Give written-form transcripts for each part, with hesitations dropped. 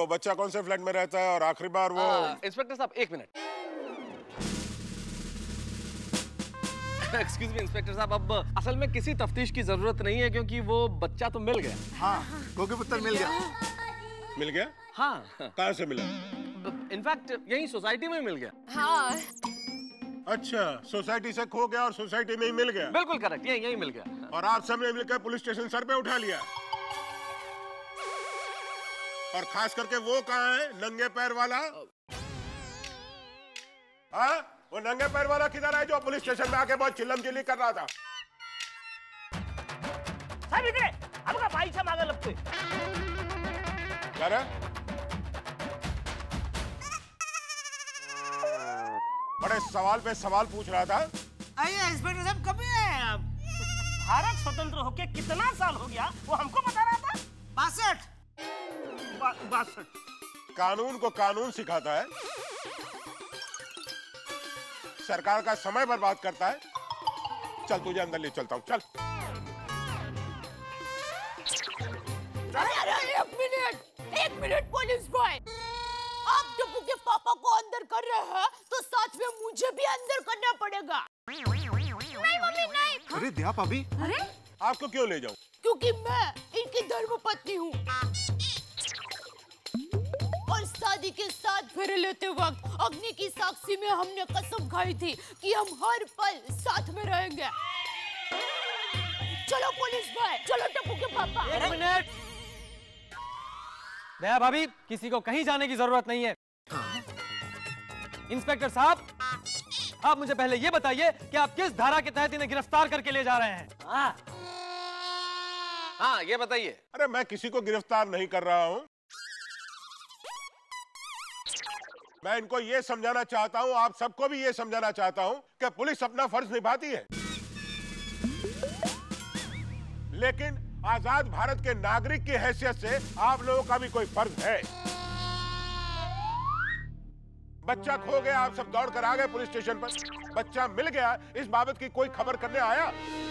वो बच्चा कौन से फ्लैट में रहता है और आखिरी बार वो? इंस्पेक्टर साहब 1 मिनट। एक्सक्यूज मी इंस्पेक्टर साहब, अब असल में किसी तफ्तीश की जरूरत नहीं है क्योंकि वो बच्चा तो मिल गया। हाँ, गोगी पुत्र मिल गया। मिल गया? हाँ। कहाँ से मिला? इनफैक्ट यही सोसाइटी में मिल गया। हाँ। अच्छा, सोसाइटी से खो गया और सोसाइटी में ही मिल गया? बिल्कुल करेक्ट, यही मिल गया। और आप सबने मिलकर पुलिस स्टेशन सर पे उठा लिया? और खास करके वो कहाँ है, नंगे पैर वाला? हाँ, वो नंगे पैर वाला किधर है जो पुलिस स्टेशन में आके बहुत चिल्लम चिल्ली कर रहा था? साहब इधर आपका भाई साहब आगे लगते। क्या रे? बड़े सवाल पे सवाल पूछ रहा था। आइए इंस्पेक्टर साहब, कभी आए आप? भारत स्वतंत्र होके कितना साल हो गया वो हमको बता रहा था। 62। कानून को कानून सिखाता है, सरकार का समय बर्बाद करता है। चल तुझे अंदर ले चलता हूँ, चल। अरे एक मिनट पुलिस बॉय, आप टप्पू के पापा को अंदर कर रहे हैं तो साथ में मुझे भी अंदर करना पड़ेगा। नहीं मम्मी नहीं। अरे दया भाभी। अरे आपको क्यों ले जाऊं? क्योंकि मैं इनकी धर्मपत्नी हूँ और शादी के साथ फेरे लेते वक्त अग्नि की साक्षी में हमने कसम खाई थी कि हम हर पल साथ में रहेंगे। चलो पुलिस भाई, चलो टप्पू के पापा। 1 मिनट। दया भाभी, किसी को कहीं जाने की जरूरत नहीं है। इंस्पेक्टर साहब, आप मुझे पहले ये बताइए कि आप किस धारा के तहत इन्हें गिरफ्तार करके ले जा रहे हैं? हाँ ये बताइए। अरे मैं किसी को गिरफ्तार नहीं कर रहा हूँ, मैं इनको ये समझाना चाहता हूँ, आप सबको भी ये समझाना चाहता हूँ कि पुलिस अपना फर्ज निभाती है, लेकिन आजाद भारत के नागरिक की हैसियत से आप लोगों का भी कोई फर्ज है। बच्चा खो गया, आप सब दौड़ कर आ गए पुलिस स्टेशन पर। बच्चा मिल गया, इस बाबत की कोई खबर करने आया?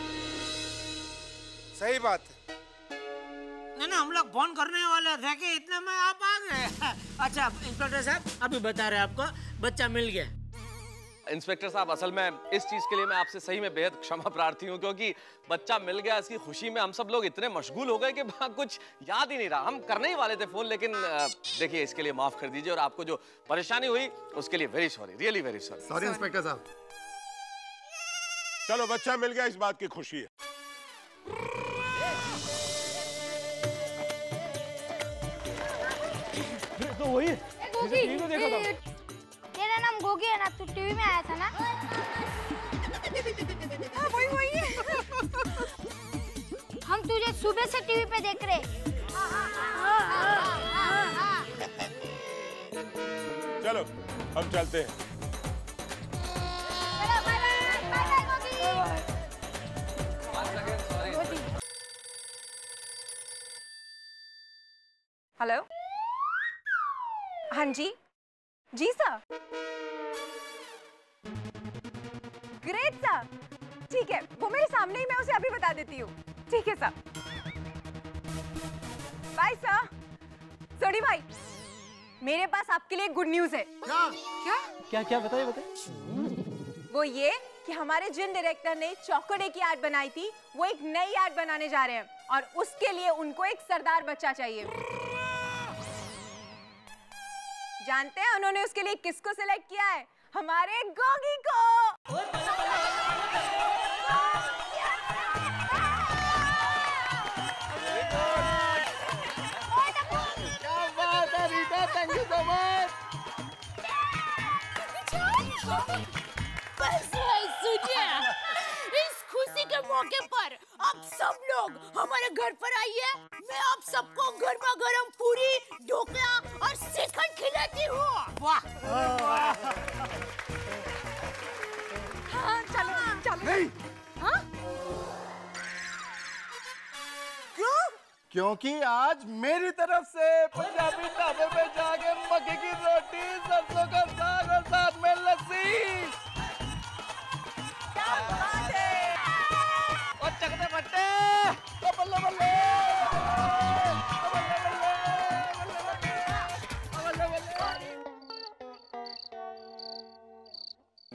सही बात है। नहीं, हम लोग फोन करने वाले थे कि इतने में आप आ गए। अच्छा इंस्पेक्टर साहब, अभी बता रहे आपको बच्चा मिल गया। इंस्पेक्टर साहब, असल में इस चीज के लिए मैं आपसे सही में बेहद क्षमा प्रार्थी हूँ क्योंकि बच्चा मिल गया, इसकी खुशी में हम सब लोग इतने मशगूल हो गए कि कुछ याद ही नहीं रहा। हम करने ही वाले थे फोन, लेकिन देखिए इसके लिए माफ कर दीजिए और आपको जो परेशानी हुई उसके लिए very sorry, really very sorry. Sorry inspector साहब। चलो बच्चा मिल गया, इस बात की खुशी है। तो वही टीवी को देखा था। तेरा नाम गोगी है ना, तू टीवी में आया था ना? हाँ, वही हम तुझे सुबह से टीवी पे देख रहे। चलो हम चलते हैं। चलो बाय बाय गोगी। हेलो, हाँ जी सर। ग्रेट सर, ठीक है, वो मेरे सामने ही, मैं उसे अभी बता देती हूँ। ठीक है सर, बाय सर। सोनी भाई, मेरे पास आपके लिए गुड न्यूज है। क्या बताइए। वो ये कि हमारे जिन डायरेक्टर ने चौकड़े की ऐड बनाई थी, वो एक नई ऐड बनाने जा रहे हैं और उसके लिए उनको एक सरदार बच्चा चाहिए। जानते हैं उन्होंने उसके लिए किसको सिलेक्ट किया है? हमारे गोगी को। क्या बात है Rita, thank you so much. बस सुनिए, इस खुशी के मौके पर आप सब लोग हमारे घर पर आइए। मैं आप सबको गर्मा गर्म पूरी, ढोकला और श्रीखंड खिलाती हूँ। वाह। हाँ चलो। नहीं। हाँ? क्यों? क्योंकि आज मेरी तरफ से पंजाबी ढाबे पे जाके मक्के की रोटी, सरसों का साग और साथ में लस्सी। क्या बात है? और चकते बट्टे, बल्ले बल्ले।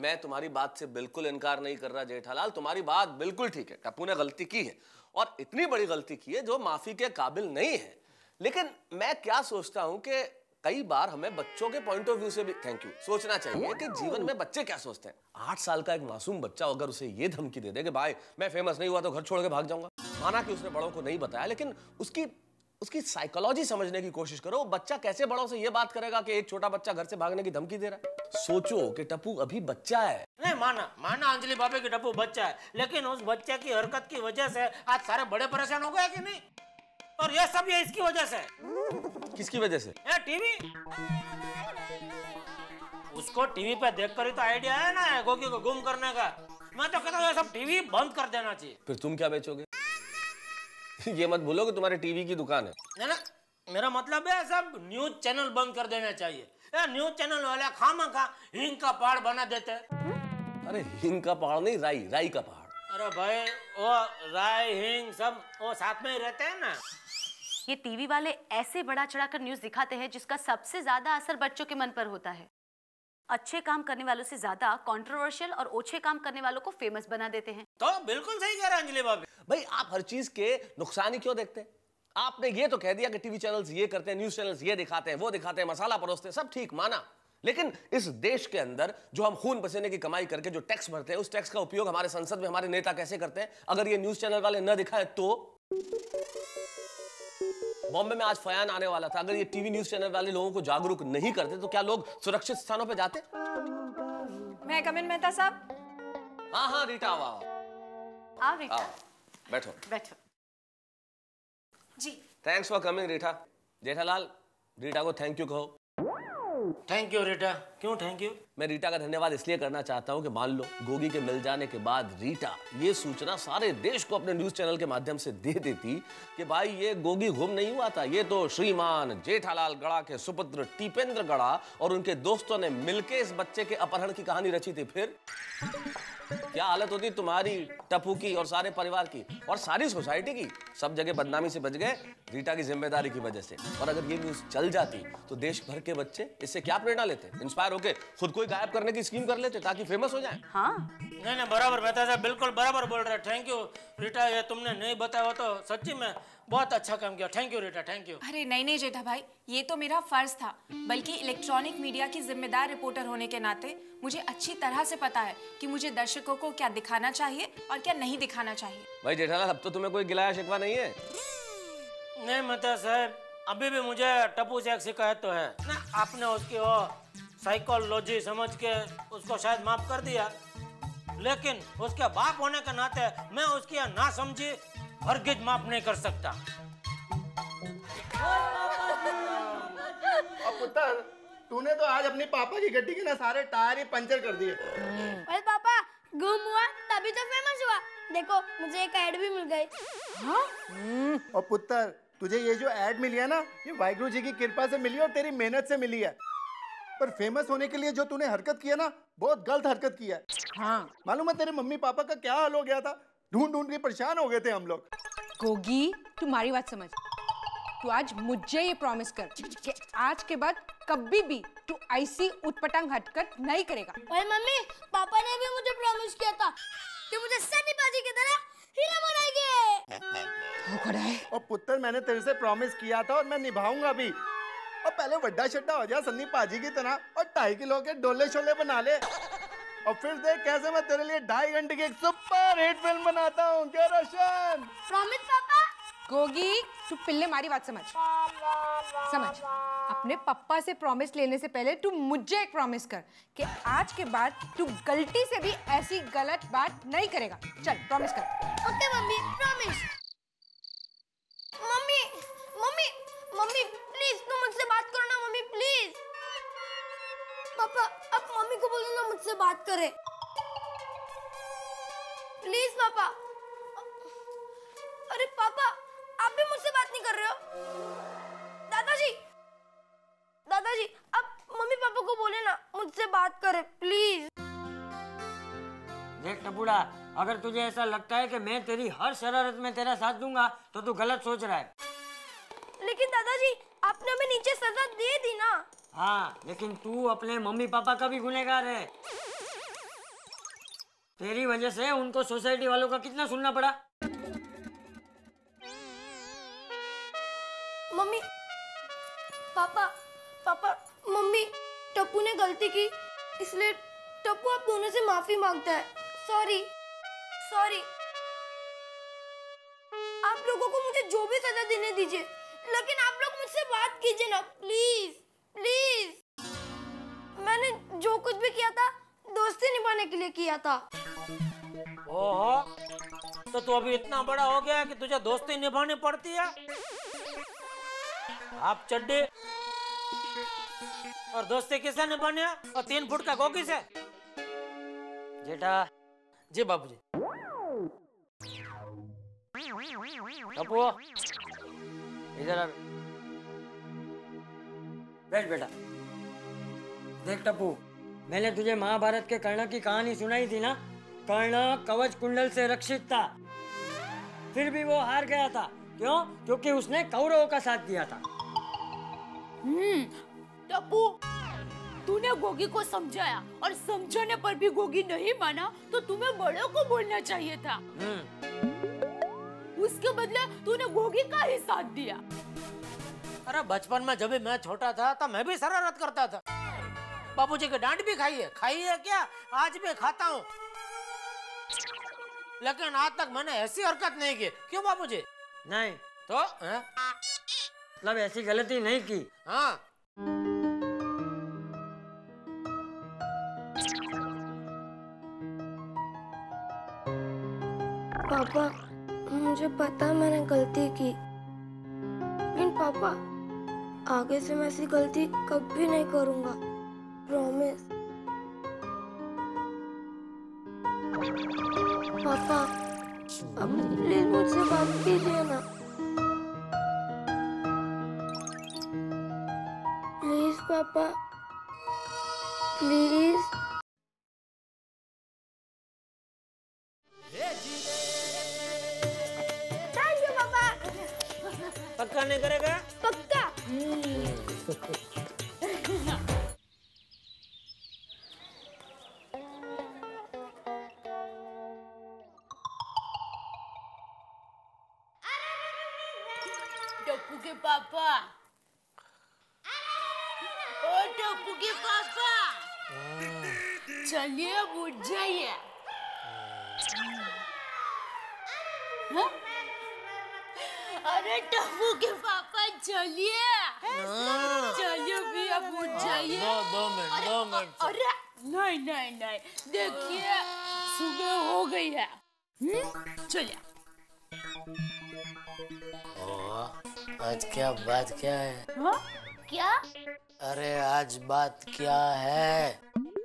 मैं तुम्हारी बात से बिल्कुल इनकार नहीं कर रहा जेठालाल, तुम्हारी बात बिल्कुल ठीक है। टप्पू ने गलती की है और इतनी बड़ी गलती की है जो माफी के काबिल नहीं है। लेकिन मैं क्या सोचता हूं कि कई बार हमें बच्चों के पॉइंट ऑफ व्यू से भी सोचना चाहिए कि जीवन में बच्चे क्या सोचते हैं। 8 साल का एक मासूम बच्चा अगर उसे ये धमकी दे दे कि भाई मैं फेमस नहीं हुआ तो घर छोड़ के भाग जाऊंगा, माना कि उसने बड़ों को नहीं बताया, लेकिन उसकी साइकोलॉजी समझने की कोशिश करो। बच्चा कैसे बड़ों से ये बात करेगा कि एक छोटा बच्चा घर से भागने की धमकी दे रहा है? सोचो कि टप्पू अभी बच्चा है। नहीं माना अंजलि भाभी की टप्पू बच्चा है, लेकिन उस बच्चे की हरकत की वजह से आज सारे बड़े परेशान हो गए कि नहीं? और ये सब ये इसकी वजह से। किसकी वजह से? ये टीवी। उसको टीवी पे देखकर ही तो आइडिया है ना गोगी को गुम करने का। मैं तो कहता हूँ ये सब टीवी बंद कर देना चाहिए। फिर तुम क्या बेचोगे? ये मत भूलो कि तुम्हारे टीवी की दुकान है ना। मेरा मतलब है सब न्यूज चैनल बंद कर देना चाहिए। न्यूज चैनल वाले खामखा हिंग का पहाड़ बना देते। अरे हिंग का पहाड़ नहीं, राई का पहाड़। अरे भाई वो राई हिंग सब वो साथ में ही रहते हैं ना। ये टीवी वाले ऐसे बढ़ा चढ़ाकर न्यूज दिखाते हैं जिसका सबसे ज्यादा असर बच्चों के मन पर होता है। अच्छे काम करने वालों से ज्यादा कंट्रोवर्शियल और ओछे काम करने वालों को फेमस बना देते हैं। तो बिल्कुल सही कह रहे हैं अंजलि भाभी। भाई आप हर चीज के नुकसान ही क्यों देखते हैं? आपने ये तो कह दिया कि टीवी चैनल्स ये करते हैं, न्यूज चैनल्स ये दिखाते हैं, वो दिखाते हैं, मसाला परोसते हैं, सब ठीक माना। लेकिन इस देश के अंदर जो हम खून पसीने की कमाई करके जो टैक्स भरते हैं, उस टैक्स का उपयोग हमारे संसद में हमारे नेता कैसे करते हैं? अगर ये न्यूज चैनल वाले न दिखाए तो? बॉम्बे में आज फयान आने वाला था, अगर ये टीवी न्यूज चैनल वाले लोगों को जागरूक नहीं करते तो क्या लोग सुरक्षित स्थानों पे जाते? मैं कम इन मेहता साहब। हाँ रीटा आओ रीटा, बैठो जी। Thanks for coming Rita. Jethalal Rita को थैंक यू कहो। Thank you Rita. क्यों थैंक यू? मैं रीटा का धन्यवाद इसलिए करना चाहता हूं कि मान लो गोगी के मिल जाने के बाद रीटा ये सूचना सारे देश को अपने न्यूज चैनल के माध्यम से दे देती कि भाई ये गोगी गुम नहीं हुआ था, ये तो श्रीमान जेठालाल गड़ा के सुपुत्र टीपेंद्र गड़ा और उनके दोस्तों ने मिलकर इस बच्चे के अपहरण की कहानी रची थी। फिर क्या हालत होती तुम्हारी, टप्पू की और सारे परिवार की और सारी सोसाइटी की। सब जगह बदनामी से बच गए रीटा की जिम्मेदारी की वजह से। और अगर ये न्यूज चल जाती तो देश भर के बच्चे इससे क्या प्रेरणा लेते? इंस्पायर होके खुद को गायब करने की स्कीम कर लेते ताकि फेमस हो जाए। हाँ नहीं बराबर मेहता साहब, बिल्कुल बराबर बोल रहे हैं। थैंक यू रीटा, ये तुमने नहीं बताया तो सच्ची में बहुत अच्छा काम किया। Thank you Rita, thank you. अरे नहीं जेठा भाई, ये तो मेरा फर्ज था, बल्कि इलेक्ट्रॉनिक मीडिया की जिम्मेदार रिपोर्टर होने के नाते मुझे अच्छी तरह से पता है कि मुझे दर्शकों को क्या दिखाना चाहिए और क्या नहीं दिखाना चाहिए। भाई जेठालाल अब तो तुम्हें कोई गिलाया शिकवा नहीं है? नहीं मेहता साहब, अभी भी मुझे टप्पू से एक शिकायत तो है ना। आपने उसकी वो साइकोलॉजी समझ के उसको शायद माफ कर दिया, लेकिन उसके बाप होने के नाते मैं उसकी ना समझी हरगिज माफ नहीं कर सकता। पुत्र, तूने तो आज अपनी पापा की गड्डी के ना सारे टायर ही पंचर कर दिए। अरे पापा, गुम हुआ तभी तो फेमस हुआ। देखो मुझे एक ऐड भी मिल गई। हाँ? और पुत्र, तुझे ये जो ऐड मिली है ना, ये वाहिगुरु जी की कृपा से मिली और तेरी मेहनत से मिली है। पर फेमस होने के लिए जो तूने हरकत किया ना, बहुत गलत हरकत किया है। हाँ। मालूम है तेरे मम्मी पापा का क्या हाल हो गया था? ढूंढ के परेशान हो गए थे हम लोग। गोगी, तुम्हारी बात समझ। तू आज मुझे ये प्रॉमिस कर कि आज के बाद कभी भी तू ऐसी उटपटांग हरकत नहीं करेगा। ओए मम्मी, पापा ने भी मुझे प्रॉमिस किया था कि मुझे सन्नी पाजी की तरह हीरो बनाएंगे। और पुत्र, मैंने तेरे से प्रॉमिस किया था और मैं निभाऊंगा भी। और पहले वड्डा शड्डा हो जा सन्नी पाजी की तरह और 2.5 किलो के डोले शोले बना ले, और फिर देख कैसे मैं तेरे लिए 2.5 घंटे की एक सुपर हिट फिल्म बनाता हूँ। क्या रोशन? प्रॉमिस पापा। गोगी, तू पिल्ले मारी बात समझ। अपने पापा से प्रॉमिस लेने से पहले तू मुझे एक प्रॉमिस कर कि आज के बाद तू गलती से भी ऐसी गलत बात नहीं करेगा। चल प्रॉमिस कर। Okay mummy, promise. Mummy mummy mummy please तुम मुझसे बात करो ना मम्मी, प्लीज। पापा अब मम्मी को बोलो ना मुझसे बात करे, प्लीज पापा। अरे पापा, आप भी मुझसे बात नहीं कर रहे हो? दादाजी अब मम्मी पापा को बोले ना मुझसे बात करे, प्लीज। देख टपुड़ा, अगर तुझे ऐसा लगता है कि मैं तेरी हर शरारत में तेरा साथ दूंगा तो तू गलत सोच रहा है। लेकिन दादाजी, आपने हमें नीचे सजा दे दी ना। हाँ, लेकिन तू अपने मम्मी पापा का भी गुनहगार है। तेरी वजह से उनको सोसाइटी वालों का कितना सुनना पड़ा। मम्मी, पापा, पापा, मम्मी, टप्पू ने गलती की, इसलिए टप्पू आप दोनों से माफी मांगता है। Sorry, sorry. आप लोगों को मुझे जो भी सजा देने दीजिए, लेकिन आप लोग मुझसे बात कीजिए ना, प्लीज, प्लीज। मैंने जो कुछ भी किया था दोस्ती निभाने के लिए किया था। ओहो, तो तू अभी इतना बड़ा हो गया कि तुझे दोस्ती निभानी पड़ती है। आप चड्डी और दोस्ती किससे निभानी है? और 3 फुट का गोगी से? जेठा जी, बाबूजी। टप्पू इधर आ, बैठ बेटा। देख टप्पू, मैंने तुझे महाभारत के कर्ण की कहानी सुनाई थी ना। कर्ण कवच कुंडल से रक्षित था, फिर भी वो हार गया था। क्यों? क्योंकि उसने कौरवों का साथ दिया था। टप्पू, तूने गोगी को समझाया और समझाने पर भी गोगी नहीं माना, तो तुम्हें बड़ों को बोलना चाहिए था। उसके बदले तूने गोगी का ही साथ दिया। अरे बचपन में जब भी मैं छोटा था तब मैं भी शरारत करता था। बाबूजी की डांट भी खाई है क्या? आज भी खाता हूँ, लेकिन आज तक मैंने ऐसी हरकत नहीं की। क्यों बाबूजी? नहीं तो मतलब ऐसी गलती नहीं की। हाँ, पापा, मुझे पता है मैंने गलती की, लेकिन पापा आगे से मैं ऐसी गलती कभी नहीं करूंगा, प्रॉमिस। पापा, अब प्लीज मुझसे बात कीजिए ना, प्लीज पापा, प्लीज। थैंक यू पापा। पक्का नहीं करेगा? पक्का। टप्पू के पापा, ओ टप्पू के पापा, चलिए अब उठ जाइए। हाँ? अरे टप्पू के पापा चलिए, चलिए भी अब उठ जाइए। दो मिनट। अरे नहीं नहीं नहीं, देखिए सुबह हो गई है। चलिए। आज क्या बात क्या है? हाँ? क्या? अरे आज बात क्या है?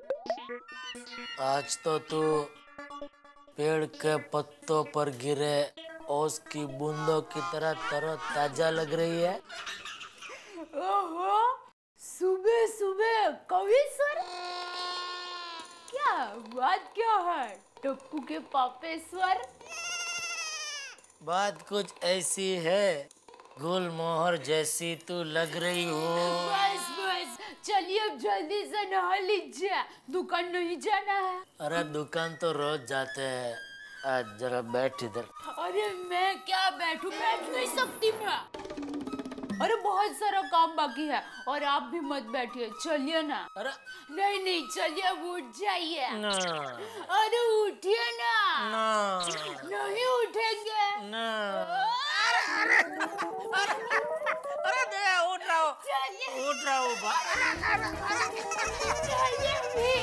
आज तो तू पेड़ के पत्तों पर गिरे ओस की बूंदों की तरह तरोताजा लग रही है। ओहो, सुबह सुबह कवि स्वर? क्या बात क्या है टप्पू के पापेश्वर? बात कुछ ऐसी है, गुलमोहर जैसी तू लग रही हो। बस बस, चलिए अब जल्दी से नहा लीजिए, दुकान नहीं जाना है। अरे दुकान तो रोज जाते हैं, आज जरा बैठ इधर। अरे मैं क्या बैठूं, बैठ नहीं सकती मैं। अरे बहुत सारा काम बाकी है, और आप भी मत बैठिए, चलिए ना। अरे नहीं नहीं, चलिए अब उठ जाइए। ना। अरे उठिए ना। ना। नहीं उठेंगे ना। अरे दया, उठ रहा हूँ। चलिए भी।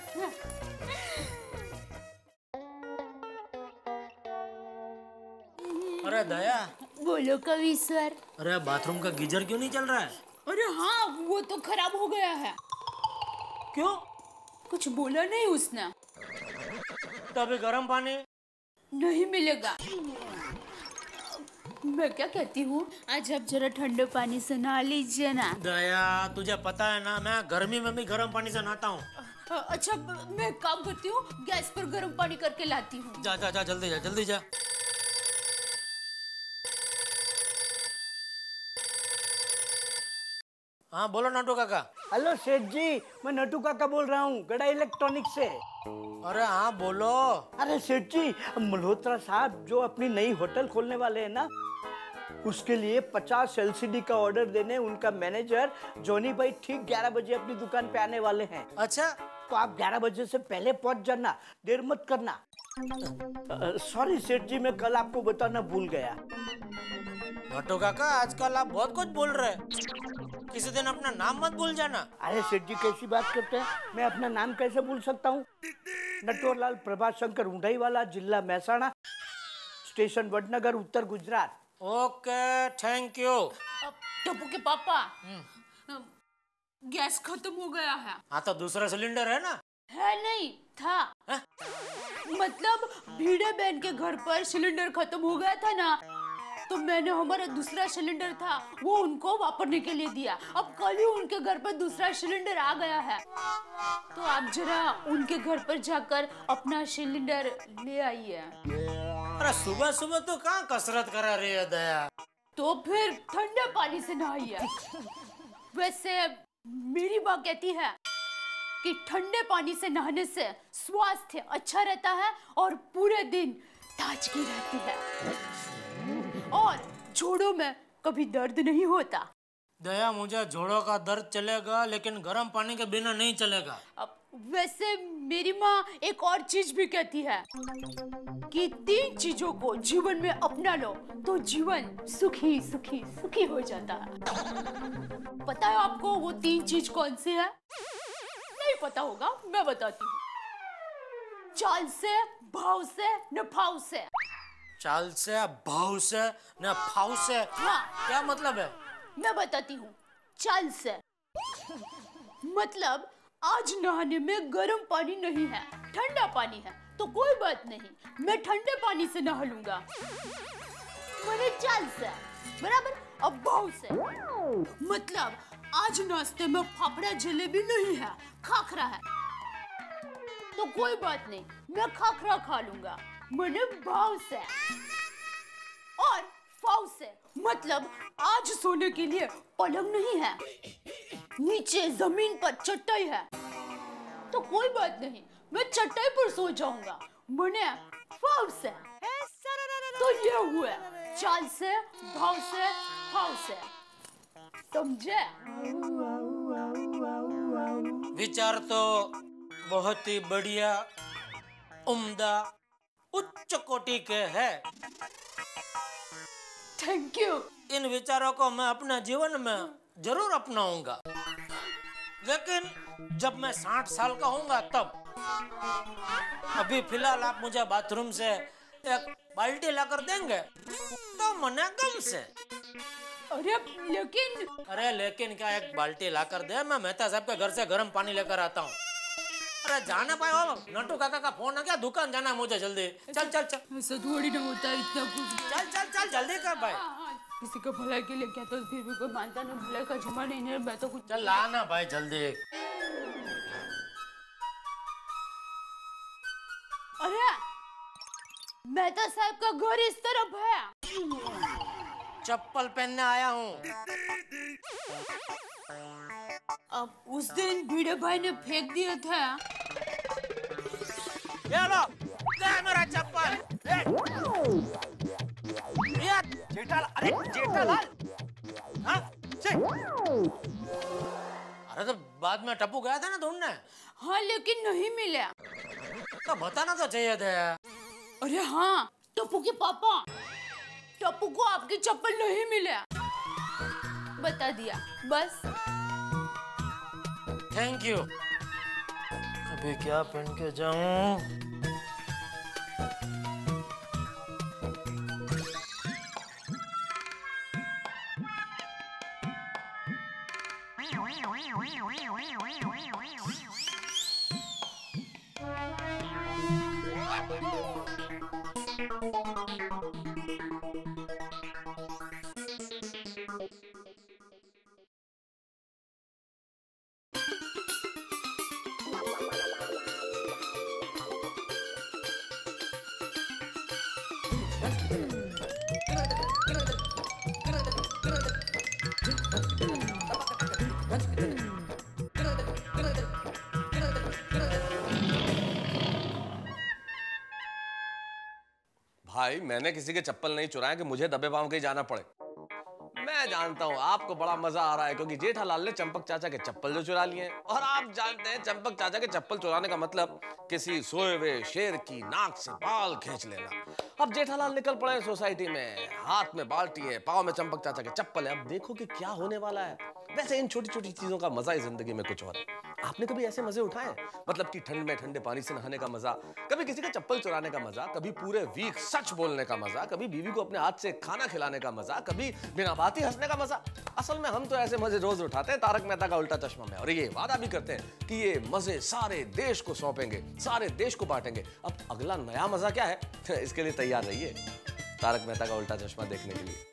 अरे दया, बोलो कवि स्वर। अरे बाथरूम का गीजर क्यों नहीं चल रहा है? अरे हाँ, वो तो खराब हो गया है। क्यों? कुछ बोला नहीं उसने। तो अभी गर्म पानी नहीं मिलेगा। मैं क्या कहती हूँ, आज आप जरा ठंडे पानी से नहा लीजिए ना। दया, तुझे पता है ना मैं गर्मी में भी गर्म पानी से नहाता हूँ। अच्छा, मैं एक काम करती हूँ, गैस पर गर्म पानी करके लाती हूँ। जा जा जा, जल्दी जा। हाँ बोलो नटू काका। हेलो सेठ जी, मैं नटू काका बोल रहा हूँ, गड़ा इलेक्ट्रॉनिक से। अरे हाँ बोलो। अरे सेठ जी, मल्होत्रा साहब जो अपनी नई होटल खोलने वाले हैं ना, उसके लिए 50 LCD का ऑर्डर देने उनका मैनेजर जॉनी भाई ठीक 11 बजे अपनी दुकान पे आने वाले हैं। अच्छा, तो आप 11 बजे से पहले पहुंच जाना, देर मत करना। सॉरी सेठ जी, मैं कल आपको बताना भूल गया। नटू काका आजकल आप बहुत कुछ बोल रहे हैं, किसी दिन अपना नाम मत भूल जाना। अरे सेठ जी कैसी बात करते हैं, मैं अपना नाम कैसे भूल सकता हूँ? नटवरलाल प्रभाशंकर उंडाईवाला, जिला महसाणा, स्टेशन वडनगर, उत्तर Gujarat. Okay, thank you. Tappu के पापा, गैस खत्म हो गया है। हाँ तो दूसरा सिलेंडर है ना? है नहीं था। मतलब भीड़े बहन के घर पर सिलेंडर खत्म हो गया था ना, तो मैंने हमारा दूसरा सिलेंडर था वो उनको वापरने के लिए दिया। अब कल ही उनके घर पर दूसरा सिलेंडर आ गया है, तो आप जरा उनके घर पर जाकर अपना सिलेंडर ले आइए। अरे सुबह सुबह तो कहाँ कसरत करा रही है दया? तो फिर ठंडे पानी से नहाइए। वैसे मेरी माँ कहती है कि ठंडे पानी से नहाने से स्वास्थ्य अच्छा रहता है और पूरे दिन ताजगी रहती है और जोड़ों में कभी दर्द नहीं होता। दया, मुझे जोड़ों का दर्द चलेगा लेकिन गर्म पानी के बिना नहीं चलेगा। अब वैसे मेरी माँ एक और चीज भी कहती है कि 3 चीजों को जीवन में अपना लो तो जीवन सुखी सुखी सुखी हो जाता है। पता है आपको वो 3 चीज कौन सी है? नहीं पता होगा, मैं बताती हूँ। चाल से, भाव से, नफाव से। चाल से, भाव से, न फाव से। हाँ, क्या मतलब है? मैं बताती हूँ। चाल से मतलब आज नहाने में गर्म पानी नहीं है, ठंडा पानी है, तो कोई बात नहीं, मैं ठंडे पानी से नहा लूंगा। मैंने चाल से बराबर। अब भाव से मतलब आज नाश्ते में फाफड़ा जलेबी नहीं है, खाखरा है, तो कोई बात नहीं, मैं खाखरा खा लूंगा। मैंने भाव से। और फाव से मतलब आज सोने के लिए पलंग नहीं है, नीचे जमीन पर चटाई है, तो कोई बात नहीं, मैं चटाई पर सो जाऊंगा। मैंने फाव से। तो ये हुआ चाल से, भाव से, फाव से। समझे? विचार तो बहुत ही बढ़िया, उम्दा, उच्च कोटि के है। Thank you. इन विचारों को मैं अपने जीवन में जरूर अपनाऊंगा, लेकिन जब मैं 60 साल का होऊंगा तब। अभी फिलहाल आप मुझे बाथरूम से एक बाल्टी लाकर देंगे तो मना गम से। अरे लेकिन क्या, एक बाल्टी लाकर दे, मैं मेहता साहब के घर से गर्म पानी लेकर आता हूँ। अरे जाना पाए, नटू काका का फोन है क्या? दुकान जाना है मुझे, जल्दी चल चल चल। ऐसा थोड़ी ना होता है इतना कुछ। चल चल चल जल्दी कर भाई। किसी का भलाई के लिए क्या, तो फिर भी कोई मानता नहीं, भलाई का जमा नहीं है। मैं तो कुछ चल लाना भाई जल्दी। अरे मेहता साहब का घर इस तरफ है। चप्पल पहनने आया हूँ। अब उस दिन भिड़े भाई ने फेंक दिए थे। ये लो, दे मेरा चप्पल। जेठालाल, अरे जेठालाल, हाँ? अरे तो बाद में टप्पू गया था ना ढूंढने। हाँ लेकिन नहीं मिला। तो बताना तो चाहिए था। अरे हाँ, टप्पू के पापा, टप्पू को आपकी चप्पल नहीं मिला, बता दिया बस। Thank you. अभी क्या पहन के जाऊं? भाई मैंने किसी के चप्पल नहीं चुराए कि मुझे दबे पांव कहीं जाना पड़े। मैं जानता हूँ आपको बड़ा मजा आ रहा है क्योंकि जेठालाल ने चंपक चाचा के चप्पल जो चुरा लिए हैं, और आप जानते हैं चंपक चाचा के चप्पल चुराने का मतलब किसी सोए हुए शेर की नाक से बाल खींच लेना। अब जेठालाल निकल पड़े सोसाइटी में, हाथ में बाल्टी है, पाँव में चंपक चाचा के चप्पल है। अब देखो कि क्या होने वाला है। वैसे इन छोटी छोटी चीजों का मजा ही जिंदगी में कुछ और है। आपने कभी ऐसे मजे उठाए? मतलब कि ठंड में ठंडे पानी से नहाने का मजा, कभी किसी का चप्पल चुराने का मजा, कभी पूरे वीक सच बोलने का मजा, कभी बीवी को अपने हाथ से खाना खिलाने का मजा, कभी बिना बात ही हंसने का मजा। असल में हम तो ऐसे मजे रोज उठाते हैं तारक मेहता का उल्टा चश्मा में, और ये वादा भी करते हैं कि ये मजे सारे देश को सौंपेंगे, सारे देश को बांटेंगे। अब अगला नया मजा क्या है इसके लिए तैयार रहिए तारक मेहता का उल्टा चश्मा देखने के लिए।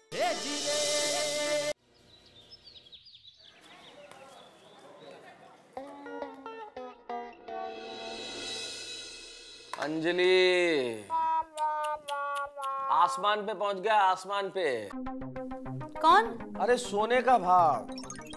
अंजलि, आसमान पे पहुंच गया, आसमान पे। कौन? अरे सोने का भाव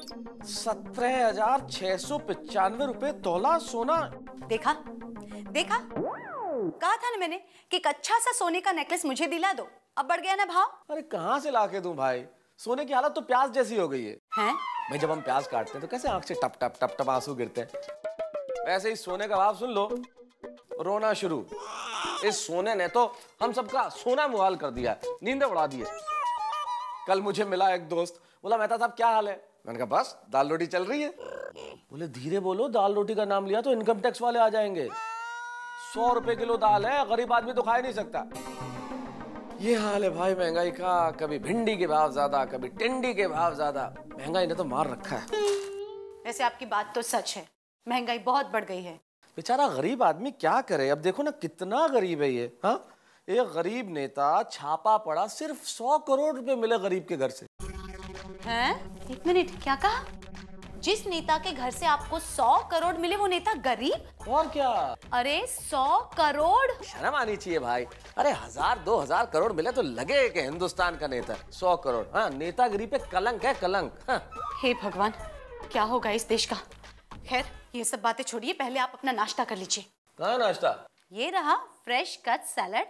17,695 रुपए तोला सोना। देखा देखा, कहा था ना मैंने कि एक अच्छा सा सोने का नेकलेस मुझे दिला दो। अब बढ़ गया ना भाव। अरे कहाँ से लाके दूं भाई, सोने की हालत तो प्याज जैसी हो गई है। हैं? भाई जब हम प्याज काटते हैं तो कैसे आंख से टप टप टप टप आंसू गिरते हैं, वैसे ही सोने का भाव सुन लो, रोना शुरू। इस सोने ने तो हम सबका सोना मुहाल कर दिया, नींदें उड़ा दी है। कल मुझे मिला एक दोस्त, बोला मेहता साहब क्या हाल है? मैंने कहा बस दाल रोटी चल रही है। बोले धीरे बोलो, दाल रोटी का नाम लिया तो इनकम टैक्स वाले आ जाएंगे। 100 रुपए किलो दाल है, गरीब आदमी तो खा ही नहीं सकता। ये हाल है भाई महंगाई का, कभी भिंडी के भाव ज्यादा, कभी टिंडी के भाव ज्यादा। महंगाई ने तो मार रखा है। वैसे आपकी बात तो सच है, महंगाई बहुत बढ़ गई है। बेचारा गरीब आदमी क्या करे? अब देखो ना कितना गरीब है ये। हाँ, एक गरीब नेता छापा पड़ा, सिर्फ 100 करोड़ रुपए मिले गरीब के घर से। हैं? एक मिनट, क्या कहा? जिस नेता के घर से आपको 100 करोड़ मिले वो नेता गरीब? और क्या? अरे 100 करोड़? शर्म आनी चाहिए भाई। अरे 1000-2000 करोड़ मिले तो लगे कि हिंदुस्तान का नेता। 100 करोड़, हाँ, नेतागिरी पे कलंक है, कलंक। हाँ। हे भगवान, क्या होगा इस देश का? खैर ये सब बातें छोड़िए, पहले आप अपना नाश्ता कर लीजिए। कहाँ नाश्ता? ये रहा फ्रेश कट सैलड।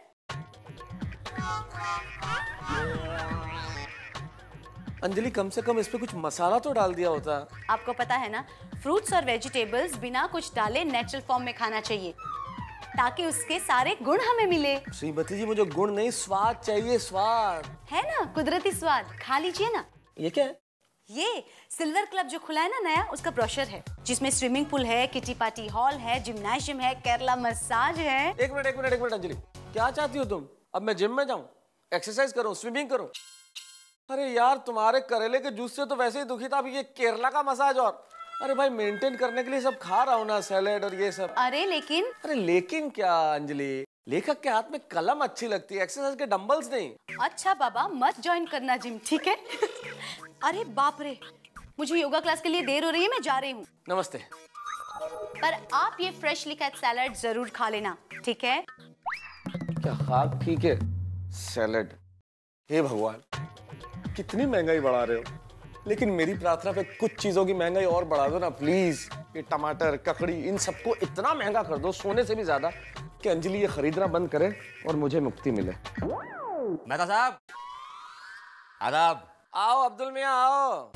अंजलि कम से कम इस पे कुछ मसाला तो डाल दिया होता। आपको पता है ना, फ्रूट्स और वेजिटेबल्स बिना कुछ डाले नेचुरल फॉर्म में खाना चाहिए ताकि उसके सारे गुण हमें मिले। श्रीमती जी मुझे गुण नहीं, स्वाद चाहिए, स्वाद। है ना कुदरती स्वाद, खा लीजिए ना। ये क्या है? ये सिल्वर क्लब जो खुला है ना नया, उसका ब्रोशर है जिसमें स्विमिंग पूल है, किटी पार्टी हॉल है, जिम्नाशियम है, केरला मसाज है। एक मिनट अंजलि, क्या चाहती हो तुम? अब मैं जिम में जाऊं, एक्सरसाइज करूं, स्विमिंग करूं? अरे यार तुम्हारे करेले के जूस से तो वैसे ही दुखी था, अभी ये केरला का मसाज और। अरे भाई मेंटेन करने के लिए सब खा रहा हूँ ना, सैलेड और ये सब। अरे लेकिन क्या अंजलि, लेखक के हाथ में कलम अच्छी लगती है, एक्सरसाइज के डंबल्स नहीं। अच्छा बाबा, मत ज्वाइन करना जिम, ठीक है? अरे बाप रे, मुझे योगा क्लास के लिए देर हो रही है, मैं जा रही हूँ। नमस्ते। पर आप ये फ्रेशली कट सैलड जरूर खा लेना, ठीक है? क्या खाक ठीक है? सैलेड। हे भगवान, कितनी महंगाई बढ़ा रहे हो, लेकिन मेरी प्रार्थना पे कुछ चीजों की महंगाई और बढ़ा दो ना प्लीज। ये टमाटर, ककड़ी, इन सबको इतना महंगा कर दो, सोने से भी ज्यादा, कि अंजलि ये खरीदना बंद करे और मुझे मुक्ति मिले। मेहता साहब, आदाब। आओ अब्दुल मियां आओ।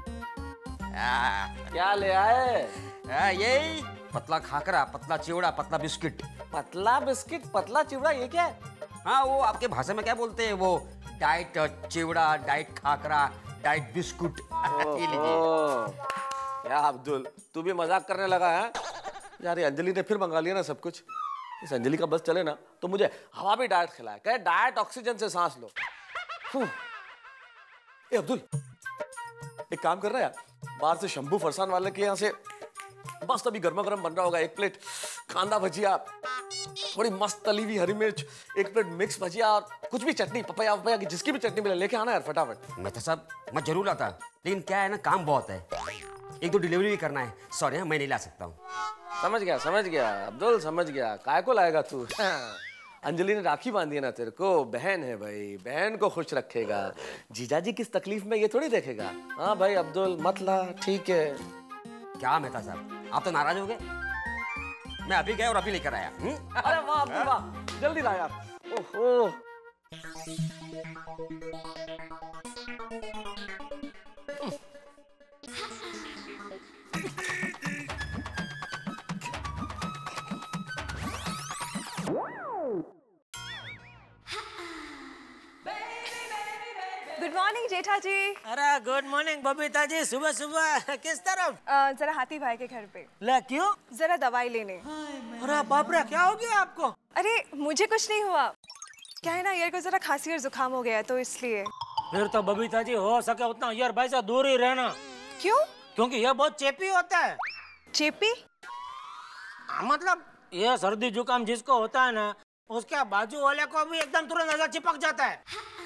क्या ले आए? यही पतला खाकरा, पतला चिवड़ा, पतला बिस्किट। पतला बिस्किट, पतला चिवड़ा, ये क्या है? हाँ, वो आपके भाषा में क्या बोलते हैं? वो diet chivda, diet khakhra, diet biscuit. ये लीजिए। क्या अब्दुल, तू भी मजाक करने लगा है? यार ये अंजलि ने फिर मंगा लिया ना सब कुछ। इस अंजलि का बस चले ना तो मुझे हवा भी डाइट खिलाए, कहे डाइट ऑक्सीजन से सांस लो। ए अब्दुल, एक काम कर रहा है यार, बाहर से शंभू फरसान वाले के यहाँ से मस्त अभी गर्मा गर्म बन रहा होगा, एक प्लेट कांदा भजिया, थोड़ी मस्त तली हुई हरी मिर्च, एक प्लेट मिक्स भजिया और कुछ भी चटनी, पपाया वपाया की जिसकी भी चटनी मिले लेके आना यार फटाफट। मेहता साहब मैं जरूर आता, लेकिन क्या है ना, काम बहुत है, एक दो डिलीवरी भी करना है। सॉरी मैं नहीं ला सकता हूँ। समझ गया अब्दुल, समझ गया। काय को लाएगा तू? अंजलि ने राखी बांधी है ना तेरे को, बहन है भाई, बहन को खुश रखेगा। जीजा जी किस तकलीफ में ये थोड़ी देखेगा। हाँ भाई अब्दुल मत ला, ठीक है। क्या मेहता साहब, आप तो नाराज हो गए? मैं अभी गया और अभी लेकर आया। अरे वाह अब्दुल वाह, जल्दी ला यार। ओहो, गुड मॉर्निंग जेठा जी। अरे गुड मॉर्निंग बबीता जी, सुबह सुबह किस तरफ? जरा हाथी भाई के घर पे। ले क्यों? जरा दवाई लेने। अरे बाप रे, क्या हो गया आपको? अरे मुझे कुछ नहीं हुआ, क्या है ना यार को जरा खांसी और जुकाम हो गया है तो इसलिए। फिर तो बबीता जी हो सके उतना यार भाई से दूर ही रहना। क्यों? क्योंकि यह बहुत चेपी होता है। चेपी? मतलब यह सर्दी जुकाम जिसको होता है ना, उसके बाजू वाले को भी एकदम तुरंत नजर चिपक जाता है।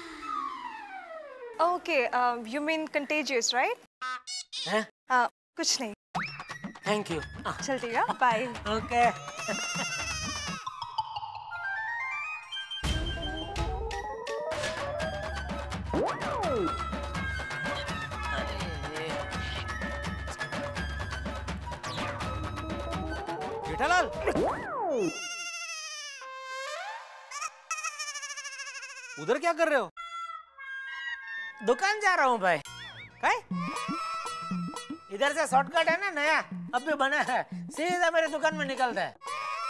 Okay, you mean contagious right? हैं? कुछ नहीं। Thank you. चलती है, बाय। ओके। जेठालाल, उधर क्या कर रहे हो? दुकान जा रहा हूँ भाई। काय? इधर से शॉर्टकट है ना नया, अब भी बना है, सीधा मेरे दुकान में निकलता है।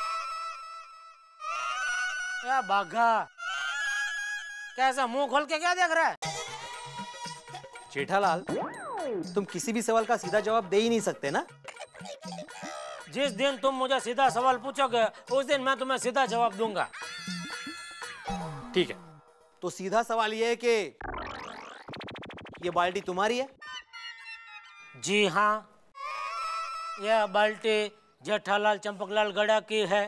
क्या बाघा, कैसा मुंह खोल के क्या देख रहा है? जेठालाल, तुम किसी भी सवाल का सीधा जवाब दे ही नहीं सकते ना। जिस दिन तुम मुझे सीधा सवाल पूछोगे उस दिन मैं तुम्हें सीधा जवाब दूंगा। ठीक है, तो सीधा सवाल ये है कि ये बाल्टी तुम्हारी है? जी हाँ, यह बाल्टी जेठालाल चंपकलाल गड़ा की है।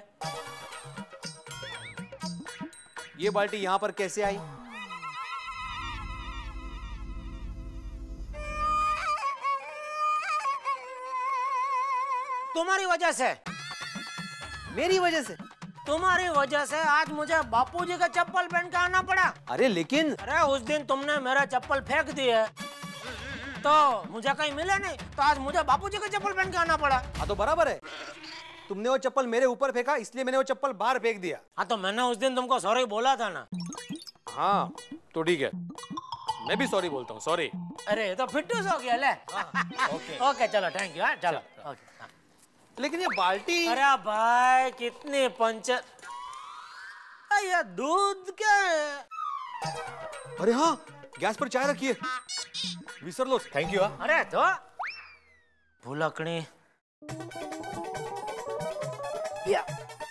ये बाल्टी यहाँ पर कैसे आई? तुम्हारी वजह से। मेरी वजह से? तुम्हारी वजह से आज मुझे बापूजी का चप्पल पहन के आना पड़ा। अरे लेकिन। अरे उस दिन तुमने मेरा चप्पल फेंक दिए तो मुझे कहीं मिला नहीं, तो आज मुझे बापूजी का चप्पल पहन के आना पड़ा। हाँ तो बराबर है, तुमने वो चप्पल मेरे ऊपर फेंका इसलिए मैंने वो चप्पल बाहर फेंक दिया। हाँ तो मैंने उस दिन तुमको सॉरी बोला था ना। हाँ तो ठीक है, मैं भी सॉरी बोलता हूँ, सॉरी। अरे ये तो फिटनेस हो गया ले। ओके ओके चलो, थैंक यू। चलो ओके। लेकिन ये बाल्टी। अरे भाई कितनी पंचर, ये दूध क्या है? अरे हाँ, गैस पर चाय रखिए, विसर लो। Thank you. अरे तो भुलकड़ी या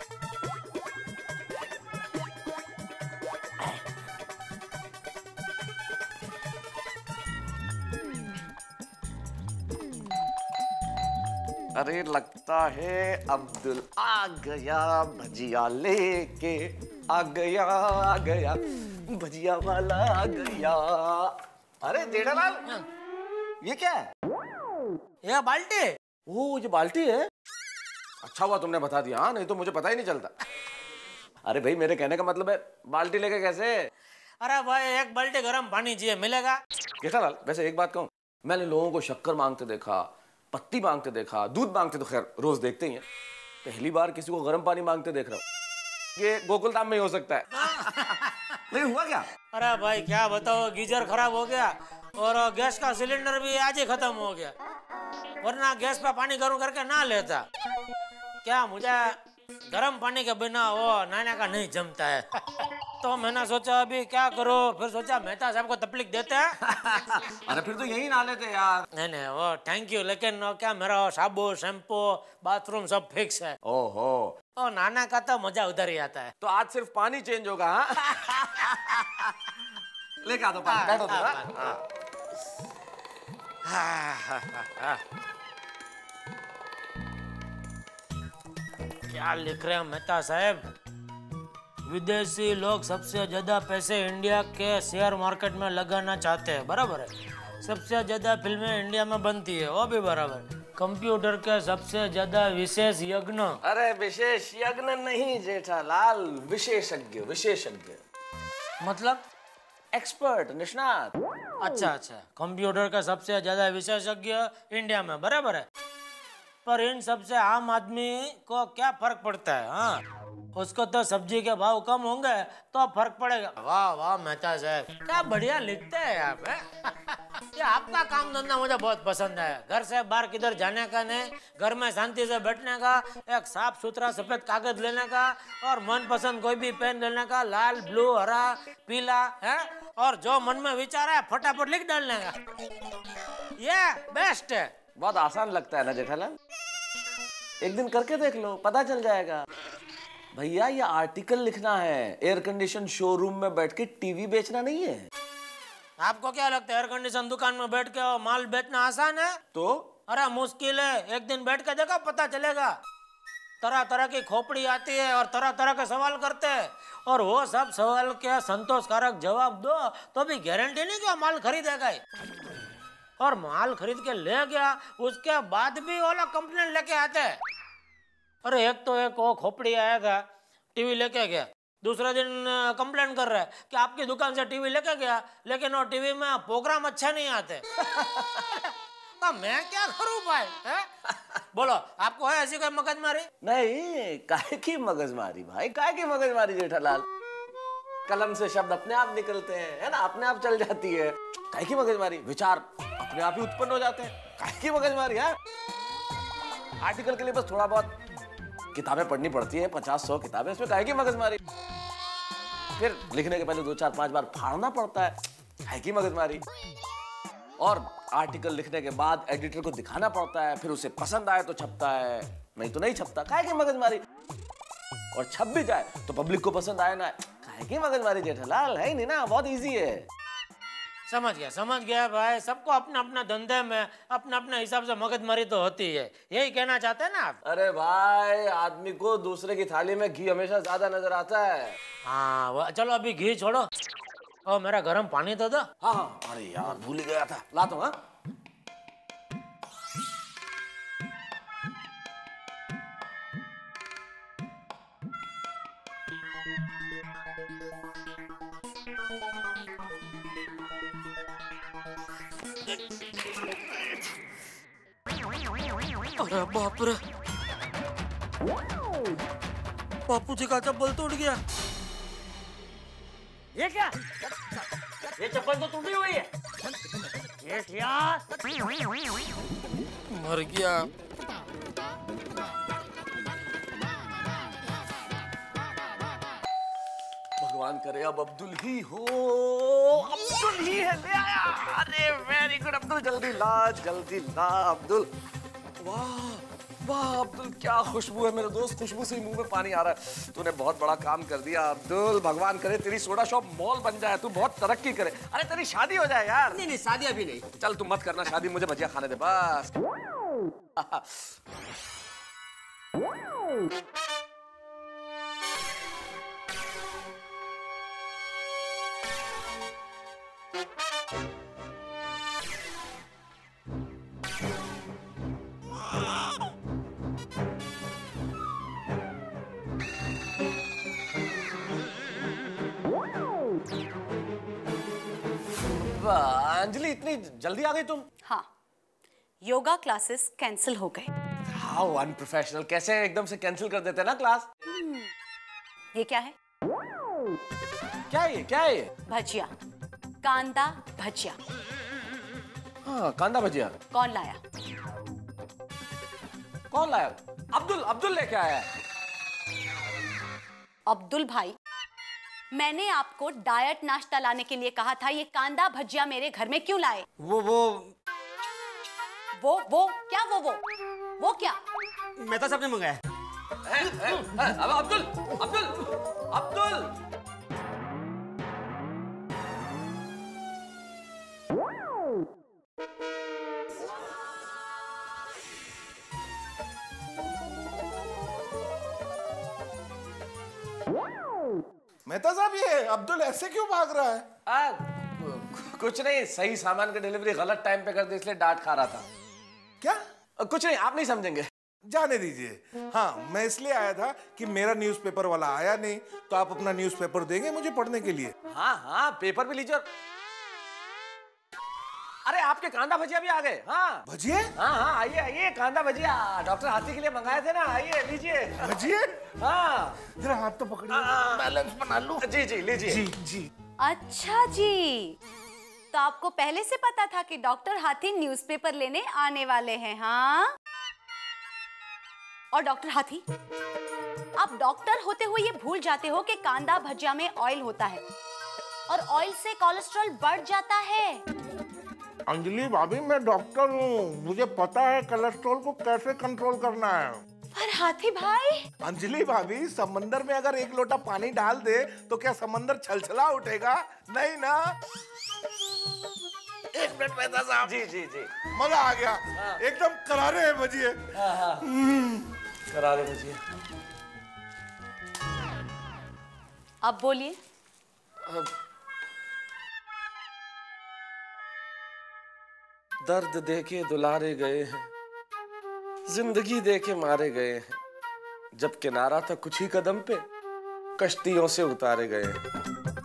अरे लगता है अब्दुल आ गया, भजिया लेके आ गया भजिया वाला आ गया। अरे जेठालाल, ये क्या है? ये बाल्टी। ओह ये बाल्टी है, अच्छा हुआ तुमने बता दिया। हाँ नहीं तो मुझे पता ही नहीं चलता। अरे भाई मेरे कहने का मतलब है बाल्टी लेके कैसे? अरे भाई एक बाल्टी गर्म पानी चाहिए, मिलेगा? जेठालाल वैसे एक बात कहूँ, मैंने लोगों को शक्कर मांगते देखा, पत्ती मांगते देखा, दूध मांगते तो खैर रोज देखते ही हैं, पहली बार किसी को गर्म पानी मांगते देख रहा हूँ। ये गोकुल धाम में ही हो सकता है। नहीं हुआ क्या? अरे भाई क्या बताओ, गीजर खराब हो गया और गैस का सिलेंडर भी आज ही खत्म हो गया, वरना गैस पे पानी गर्म करके ना लेता। क्या मुझे गर्म पानी के बिना वो नहाने का नहीं जमता है। तो मैंने सोचा अभी क्या करो, फिर सोचा मेहता साहब को तकलीफ देते हैं। अरे फिर तो यही नहा लेते यार। नहीं नहीं वो थैंक यू, लेकिन वो क्या मेरा साबुन शैम्पू बाथरूम सब फिक्स है। ओहो, और नहाने का तो मजा उधर ही आता है। तो आज सिर्फ पानी चेंज होगा। लेके आ दो पानी, बैठो क्या लिख रहे हैं मेहता साहब? विदेशी लोग सबसे ज्यादा पैसे इंडिया के शेयर मार्केट में लगाना चाहते हैं, बराबर है। सबसे ज्यादा फिल्में इंडिया में बनती है, वो भी बराबर। कंप्यूटर के सबसे ज्यादा विशेष यज्ञ। अरे विशेष यज्ञ नहीं जेठालाल, विशेषज्ञ। विशेषज्ञ मतलब एक्सपर्ट, निष्णात। अच्छा अच्छा, कंप्यूटर का सबसे ज्यादा विशेषज्ञ इंडिया में, बराबर है। पर इन सबसे आम आदमी को क्या फर्क पड़ता है? हाँ उसको तो सब्जी के भाव कम होंगे तो फर्क पड़ेगा। वाह वाह मेहता साहब, क्या बढ़िया लिखते हैं आप। ये आपका काम धंधा मुझे बहुत पसंद है। घर से बाहर किधर जाने का नहीं, घर में शांति से बैठने का, एक साफ सुथरा सफेद कागज लेने का और मनपसंद कोई भी पेन लेने का, लाल, ब्लू, हरा, पीला है, और जो मन में विचार है फटाफट लिख डालने का। ये बेस्ट है। बहुत आसान लगता है ना जेठालाल, एक दिन करके देख लो, पता चल जाएगा। भैया ये आर्टिकल लिखना है, एयर कंडीशन शोरूम में बैठ के टीवी बेचना नहीं है। आपको क्या लगता है एयर कंडीशन दुकान में बैठ के माल बेचना आसान है? तो अरे मुश्किल है, एक दिन बैठ के देखो पता चलेगा। तरह तरह की खोपड़ी आती है और तरह तरह के सवाल करते हैं, और वो सब सवाल के संतोषकारक जवाब दो तो भी गारंटी नहीं कि माल खरीदेगा ही। और माल खरीद के ले गया उसके बाद भी वो लोग कंप्लेंट लेके आते हैं। अरे एक तो एक वो खोपड़ी आएगा टीवी लेके गया, दूसरे दिन कंप्लेंट कर रहा है कि आपकी दुकान से टीवी लेके गया लेकिन वो टीवी में प्रोग्राम अच्छा नहीं आते। तो मैं क्या करूं भाई? बोलो, आपको है ऐसी कोई मगजमारी? नहीं, काहे की मगजमारी भाई, काहे की मगजमारी जेठालाल? कलम से शब्द अपने आप निकलते हैं, है ना, अपने आप चल जाती है। काहे की मगजमारी? विचार अपने आप ही उत्पन्न हो जाते हैं। काहे की मगजमारी है? आर्टिकल के लिए बस थोड़ा बहुत किताबें पढ़नी पड़ती है, 50-100 किताबें, इसमें काहे की मगजमारी? फिर लिखने के पहले 2-4-5 बार फाड़ना पड़ता है, काहे की मगजमारी? और आर्टिकल लिखने के बाद एडिटर को दिखाना पड़ता है, फिर उसे पसंद आए तो छपता है, नहीं तो नहीं छपता, काहे की मगजमारी? और छप भी जाए तो पब्लिक को पसंद आए ना, काहे की मगजमारी जेठालाल? है ही नहीं ना, बहुत इजी है। समझ गया भाई, सबको अपना अपना धंधे में अपना अपना हिसाब से मगजमारी तो होती है, यही कहना चाहते हैं ना आप? अरे भाई, आदमी को दूसरे की थाली में घी हमेशा ज्यादा नजर आता है। हाँ चलो अभी घी छोड़ो, और मेरा गर्म पानी तो दो। हाँ, अरे यार भूल ही गया था, लाता हूँ। अरे बाप रे, बापू जी का चप्पल टूट गया। ये क्या? ये चप्पल तो टूटी हुई है। ये क्या? मर गया। भगवान करे अब अब्दुल ही हो। अब्दुल ही है, ले आया। अरे वेरी गुड अब्दुल, जल्दी ला अब्दुल। वाह वाह अब्दुल, क्या खुशबू है मेरे दोस्त, खुशबू से ही मुंह में पानी आ रहा है। तूने बहुत बड़ा काम कर दिया अब्दुल, भगवान करे तेरी सोडा शॉप मॉल बन जाए, तू बहुत तरक्की करे। अरे तेरी शादी हो जाए यार। नहीं शादी अभी नहीं। चल तू मत करना शादी, मुझे भजिया खाने दे बस। अंजलि, इतनी जल्दी आ गई तुम? हाँ, योगा क्लासेस कैंसिल हो गए। हाउ अनप्रोफेशनल, कैसे एकदम से कैंसिल कर देते ना क्लास? ये क्या है? क्या है ये? भजिया, कांदा भजिया। हाँ, कांदा भजिया। कौन लाया? अब्दुल लेके आया। अब्दुल भाई, मैंने आपको डाइट नाश्ता लाने के लिए कहा था, ये कांदा भजिया मेरे घर में क्यों लाए? वो क्या? वो क्या? मैं तो सबने मंगाया। अब्दुल मेहता साहब, ये अब्दुल ऐसे क्यों भाग रहा है? कुछ नहीं, सही सामान की डिलीवरी गलत टाइम पे कर दी, इसलिए डांट खा रहा था। क्या? कुछ नहीं, आप नहीं समझेंगे। जाने दीजिए। हाँ, मैं इसलिए आया था कि मेरा न्यूज़पेपर वाला आया नहीं, तो आप अपना न्यूज़पेपर देंगे मुझे पढ़ने के लिए? हाँ, पेपर भी लीजिए। अरे आपके कांदा भजिया भी आ गए। हाँ भजिए? हाँ हाँ, आइए आइए, कांदा भजिया डॉक्टर हाथी के लिए मंगाए थे ना, आइए लीजिए। भजिए? हाँ जरा हाथ तो पकड़िए, बैलेंस बना लूं। जी जी लीजिए। जी जी। अच्छा जी, तो आपको पहले से पता था कि डॉक्टर हाथी न्यूज़पेपर लेने आने वाले हैं? हाँ। और डॉक्टर हाथी, आप डॉक्टर होते हुए ये भूल जाते हो कि कांदा भजिया में ऑयल होता है और ऑयल से कोलेस्ट्रॉल बढ़ जाता है। अंजलि भाभी, मैं डॉक्टर हूँ, मुझे पता है कोलेस्ट्रॉल को कैसे कंट्रोल करना है। पर हाथी भाई। अंजलि भाभी, समंदर में अगर 1 लोटा पानी डाल दे तो क्या समंदर छलछला उठेगा? नहीं ना। 1 मिनट मेहता साहब। जी जी जी। मजा आ गया। एकदम करारे हैं भजिए। करारे भजिए। अब बोलिए। दर्द देके दुलारे गए हैं, जिंदगी देके मारे गए हैं, जब किनारा था कुछ ही कदम पे, कश्तियों से उतारे गए हैं।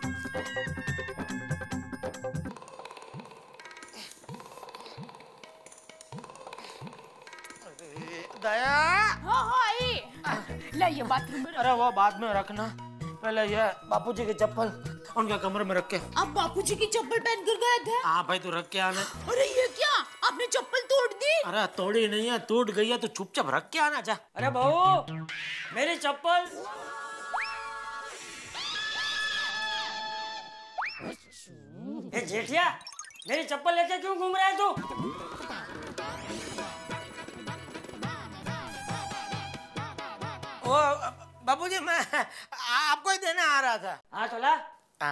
दया। हाँ हाँ आई। ले ये बाथरूम में। अरे वो बाद में रखना, पहले ये बापूजी की चप्पल उनके कमरे में रख के। आप बापूजी की चप्पल पहन कर गए थे? हाँ भाई, तू रख के आना। अरे ये क्या, आपने चप्पल तोड़ दी? अरे तोड़ी नहीं है, टूट गई है, तो चुपचाप रख के आना। जा। अरे बहू, मेरी चप्पल। ए जेठिया, मेरी चप्पल लेके क्यों घूम रहा है तू? ओ बाबूजी, मैं आपको ही देने आ रहा था। हाँ तो ला। हाँ।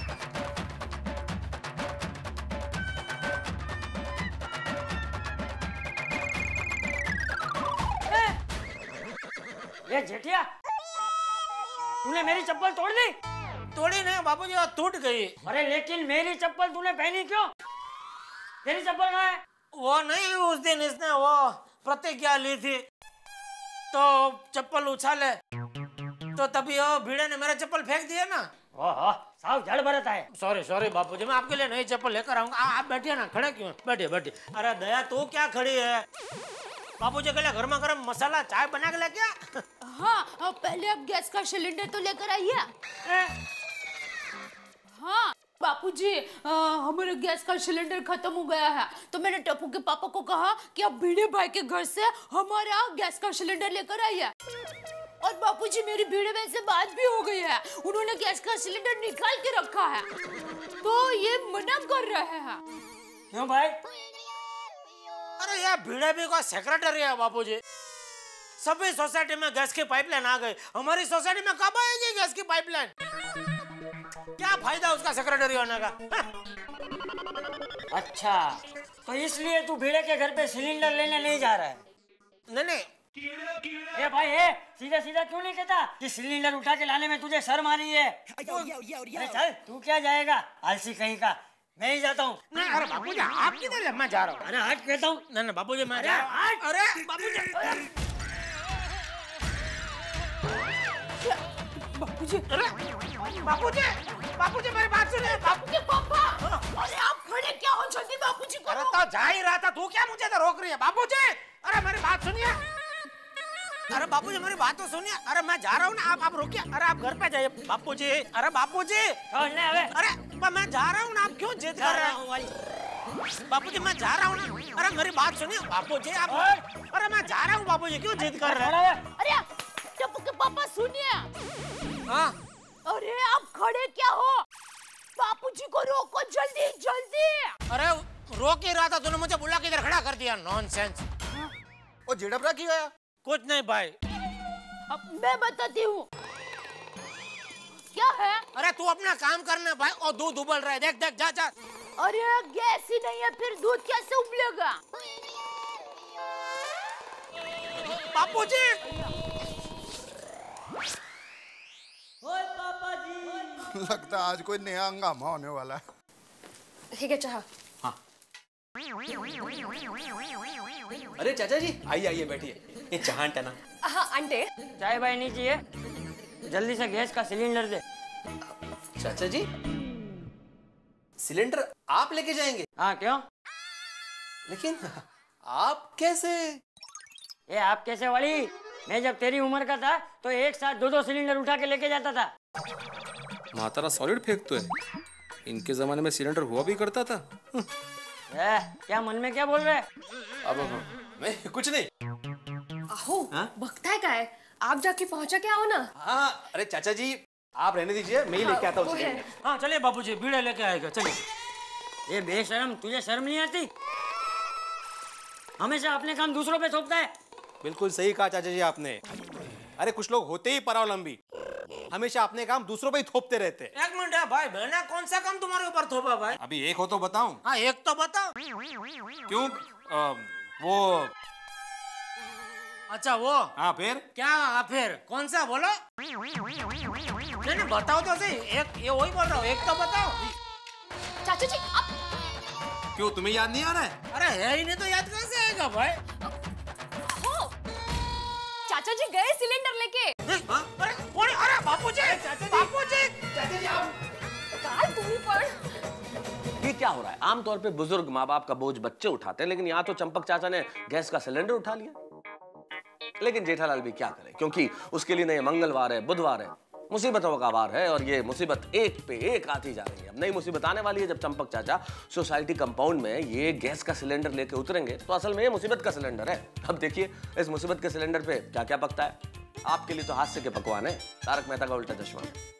ये जेठिया, तूने मेरी चप्पल तोड़ दी? तोड़ी नहीं बाबूजी, वो टूट गई। अरे लेकिन मेरी चप्पल तूने पहनी क्यों? तेरी चप्पल कहाँ है? वो नहीं, उस दिन इसने वो प्रतिज्ञा ली थी तो चप्पल उछाले, तो तभी वो भीड़े ने मेरा चप्पल फेंक दिया ना। ओह साहब, जड़ बरत है। सॉरी सॉरी बापूजी, मैं आपके लिए नई चप्पल लेकर आऊंगा। आप बैठिए ना, खड़े क्यों? बैठिए बैठिए। अरे दया, तू क्या खड़ी है? बापूजी के लिए गर्मा गर्म मसाला चाय बना के ले क्या? हाँ, पहले आप गैस का सिलेंडर तो लेकर आइए। हाँ बापूजी, हमारे गैस का सिलेंडर खत्म हो गया है, तो मैंने टप्पू के पापा को कहा कि आप भिड़े भाई के घर से हमारा गैस का सिलेंडर लेकर आइए। और बापूजी, मेरी भिड़े भाई से बात भी हो गई है, उन्होंने गैस का सिलेंडर निकाल के रखा है, तो ये मना कर रहे हैं। क्यों भाई? अरे यार, भिड़े भी को सेक्रेटरी है बापूजी। सभी सोसाइटी में गैस की पाइपलाइन आ गई, हमारी सोसाइटी में कब आएगी गैस की पाइपलाइन? क्या फायदा उसका सेक्रेटरी होने का? अच्छा, तो इसलिए तू भिड़े के घर पे सिलेंडर लेने नहीं जा रहा है? नहीं नहीं। ए भाई, सीधा सीधा क्यों नहीं कहता कि सिलेंडर उठा के लाने में तुझे शर्म आ रही है? अरे चल, तू क्या जाएगा, आलसी कहीं का। मैं ही जाता हूँ। नहीं, अरे बापूजी आप किधर है? मैं जा रहा हूँ। अरे हट कहता हूँ। नहीं बापूजी, मैं जा रहा हूँ। अरे बापूजी, बापूजी, बापूजी, बापूजी मेरी बात सुनिए। बापू के पापा, अरे आप खड़े क्या हो? जल्दी बापूजी को। अरे तो जा ही रहा था, तू क्या मुझे तो रोक रही है? बापूजी, अरे मेरी बात सुनिए। अरे बापूजी मेरी बात तो सुनिए। अरे मैं जा रहा हूँ ना, आप रुकिए। अरे आप घर पे जाइए बापूजी। अरे बापूजी, अरे मैं जा रहा हूँ ना, आप क्यों जिद कर रहे हैं? बापूजी मैं जा रहा हूँ ना। अरे मेरी बात सुनिए बापूजी, आप। अरे मैं जा रहा हूँ बापूजी, क्यों जिद कर रहे हैं? अरे टप्पू के पापा सुनिए। हाँ? अरे आप खड़े क्या हो? बापूजी को रोको, जल्दी जल्दी। अरे रोक ही रहा था, तूने मुझे बुला के इधर खड़ा कर दिया। नॉनसेंस। ओ झिड़पड़ा क्यों है? कुछ नहीं भाई। अब मैं बताती हूँ क्या है। अरे तू अपना काम करना भाई, और दूध उबल रहा है, देख देख, जा जा। अरे गैस ही नहीं है, फिर दूध कैसे उबलेगा? बापूजी, लगता आज कोई नया हंगामा होने वाला है। ठीक है, चाह। अरे चाचा जी, आइए आइए बैठिए। ये चाह टना। हाँ आंटे। चाय भाई नहीं चाहिए, जल्दी से गैस का सिलेंडर दे। चाचा जी, सिलेंडर आप लेके जाएंगे? हाँ क्यों? लेकिन आप कैसे? ये आप कैसे वाली? मैं जब तेरी उम्र का था तो एक साथ 2-2 सिलेंडर उठा के लेके जाता था। मातारा सॉलिड फेंकते है। इनके जमाने में सिलेंडर हुआ भी करता था। क्या मन में क्या बोल रहे? अब मैं कुछ नहीं। आहो, बकता क्या है? आप जाके पहुंचा के आओ ना। हाँ, अरे चाचा जी आप रहने दीजिए, मैं ही लेके आता हूँ। हाँ चलिए बाबूजी, बीड़े लेके आएगा, चलिए। ये बेशरम, तुझे शर्म नहीं आती? हमेशा अपने काम दूसरों पे थोपता है। बिल्कुल सही कहा चाचा जी आपने। अरे कुछ लोग होते ही परावलंबी, हमेशा अपने काम दूसरों पे ही थोपते रहते। एक मिनट है भाई, मैंने कौन सा काम तुम्हारे ऊपर थोपा भाई? अभी एक हो तो बताऊं? हाँ एक तो बताओ। क्यों? वो अच्छा वो। हाँ फिर क्या फिर? कौन सा बोलो? नहीं बताओ तो सही। एक ये वही बोल रहा हूँ, एक तो बताओ। चाचा जी आप क्यों, तुम्हें याद नहीं आ रहा है? अरे है ही नहीं तो याद कैसे आएगा भाई? हो चाचा जी गए सिलेंडर लेके। अरे बापूजी, बापूजी, चाचा जी आप काल तुम्ही पण। ये क्या हो रहा है? आमतौर पे बुजुर्ग माँ बाप का बोझ बच्चे उठाते हैं, लेकिन यहाँ तो चंपक चाचा ने गैस का सिलेंडर उठा लिया। लेकिन जेठालाल भी क्या करे, क्योंकि उसके लिए नए मंगलवार है, बुधवार है, मुसीबतों का वार है, और ये मुसीबत एक पे एक आती जा रही है। अब नई मुसीबत आने वाली है जब चंपक चाचा सोसाइटी कंपाउंड में ये गैस का सिलेंडर लेके उतरेंगे, तो असल में ये मुसीबत का सिलेंडर है। अब देखिए इस मुसीबत के सिलेंडर पे क्या क्या पकता है। आपके लिए तो हास्य के पकवान है, तारक मेहता का उल्टा चश्मा।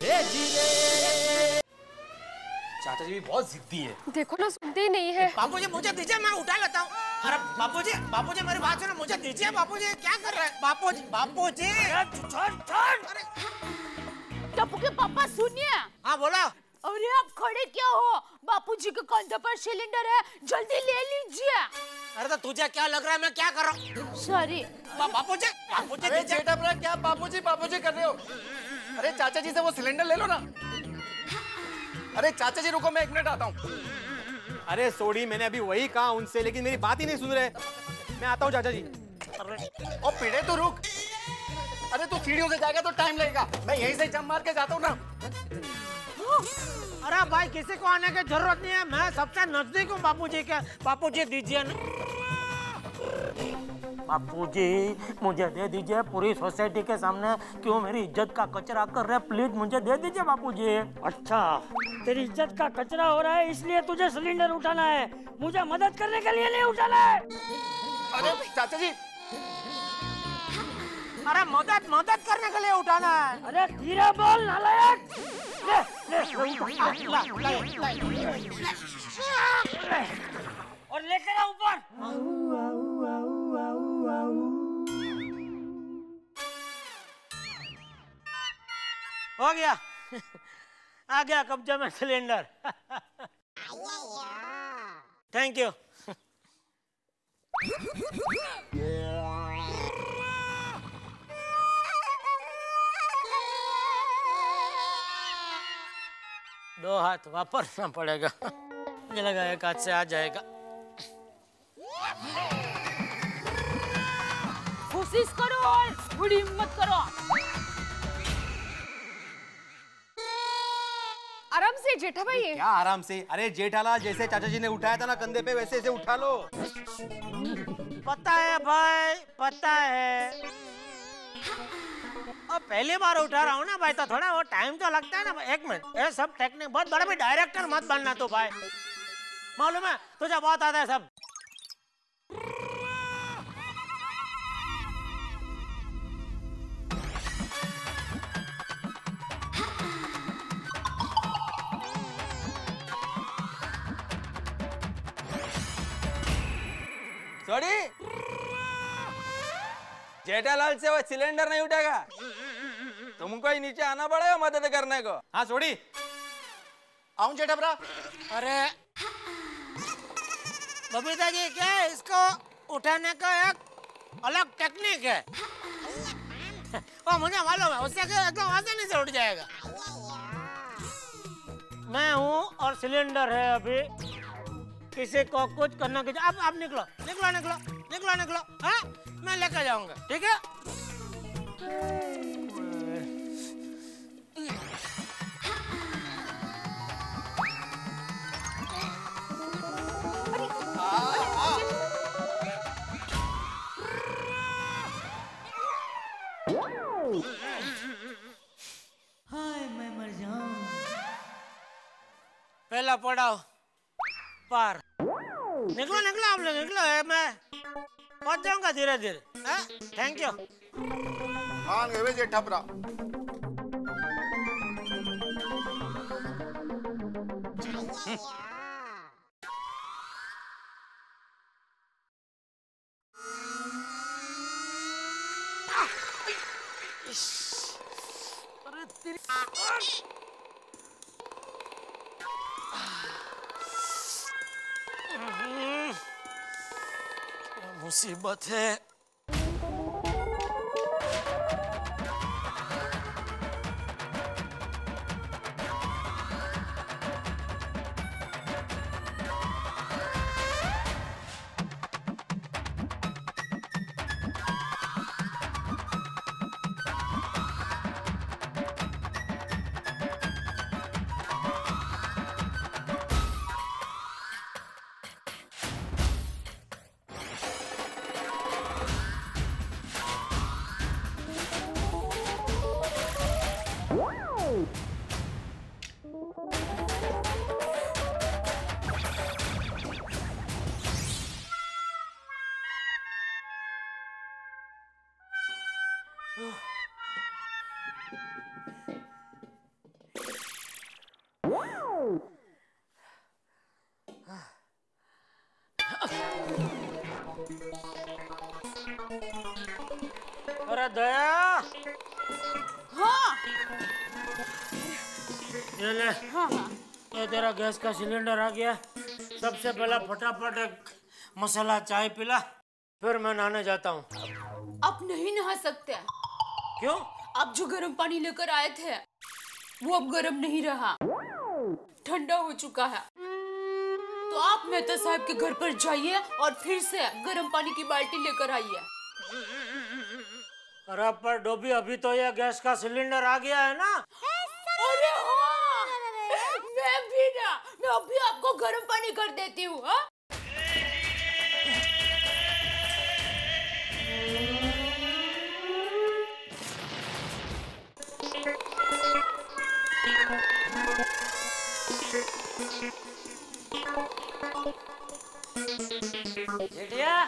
चाचा जी भी बहुत जिद्दी है। देखो ना, सुनते ही नहीं है। बापूजी मुझे दीजिए, मैं उठा लेता हूँ। अरे बापूजी, बापूजी मेरी बात सुनो, मुझे दीजिए। बापूजी क्या कर रहे हैं? बापूजी, बापूजी छोड़। टप्पू के पापा सुनिए। हाँ बोला। अरे आप खड़े क्या हो? बापूजी के कंधे पर सिलेंडर है, जल्दी ले लीजिए। अरे तो तुझे क्या लग रहा है मैं क्या कर रहा हूँ? सॉरी। बापूजी, बापूजी अरे जेठा क्या बापूजी बापूजी कर रहे हो? अरे चाचा जी से वो सिलेंडर ले लो ना। अरे चाचा जी रुको, मैं 1 मिनट आता हूँ। अरे सोडी, मैंने अभी वही कहा उनसे, लेकिन मेरी बात ही नहीं सुन रहे। मैं आता हूँ चाचा जी। ओ पीड़े तो रुक। अरे तू सीढ़ियों से जाएगा तो टाइम लगेगा, मैं यहीं से जंप मार के जाता हूँ ना। अरे भाई किसी को आने की जरूरत नहीं है, मैं सबसे नजदीक हूँ बापूजी के। बापूजी दीजिए ना। बापूजी मुझे दे दीजिए, पूरी सोसाइटी के सामने क्यों मेरी इज्जत का कचरा कर रहे? प्लीज मुझे दे दीजिए बापूजी। अच्छा, तेरी इज्जत का कचरा हो रहा है इसलिए तुझे सिलेंडर उठाना है, मुझे मदद करने के लिए नहीं उठाना है। अरे चाचा जी, अरे मदद करने के लिए उठाना है। अरे धीरे बोल नालायक। और लेकर आ ऊपर। हो गया, आ गया कब्जे में सिलेंडर। Thank you. दो हाथ वापरना पड़ेगा, मुझे लगा एक हाथ से आ जाएगा। कोशिश करो और बड़ी हिम्मत करो। आराम से जेठा भाई। क्या आराम से? अरे जेठालाल, जैसे चाचा जी ने उठाया था ना कंधे पे, वैसे ऐसे उठा लो। पता है भाई, पता है। और पहली बार उठा रहा हूँ ना भाई, तो थोड़ा वो टाइम तो लगता है ना। 1 मिनट, ये सब टेक्निक बहुत बड़ा भी डायरेक्टर मत बनना तो भाई, मालूम है तुझे बहुत आता है सब। सॉरी, जेठालाल से वो सिलेंडर नहीं उठेगा, तुमको ही नीचे आना पड़ेगा मदद करने को। हाँ सोडी, आऊं जेठा भरा। अरे बबीता जी, क्या है, इसको उठाने का एक अलग टेक्निक है। वो मुझे मालूम है, उससे एकदम आसानी से उठ जाएगा। मैं हूँ और सिलेंडर है। अभी किसी को कुछ करना की अब आप निकलो निकलो निकलो निकलो निकलो। हाँ, मैं लेकर जाऊंगा, ठीक है? पड़ाव पार। निकलो निकलो आप लोग निकलो, मैं पहुंच जाऊंगा धीरे धीरे। Thank you. हाँ गए जे ठपरा। मुसीबत है। अरे दया। हाँ। ये ले। हाँ हाँ। ये तेरा गैस का सिलेंडर आ गया। सबसे पहला फटाफट एक मसाला चाय पिला, फिर मैं नहाने जाता हूँ। आप नहीं नहा सकते। क्यों? आप जो गर्म पानी लेकर आए थे वो अब गर्म नहीं रहा, ठंडा हो चुका है। तो आप मेहता साहब के घर पर जाइए और फिर से गर्म पानी की बाल्टी लेकर आइए। अरे पर डोबी, अभी तो ये गैस का सिलेंडर आ गया है ना। अरे हाँ, मैं भी ना, मैं अभी आपको गर्म पानी कर देती हूँ। जेठिया,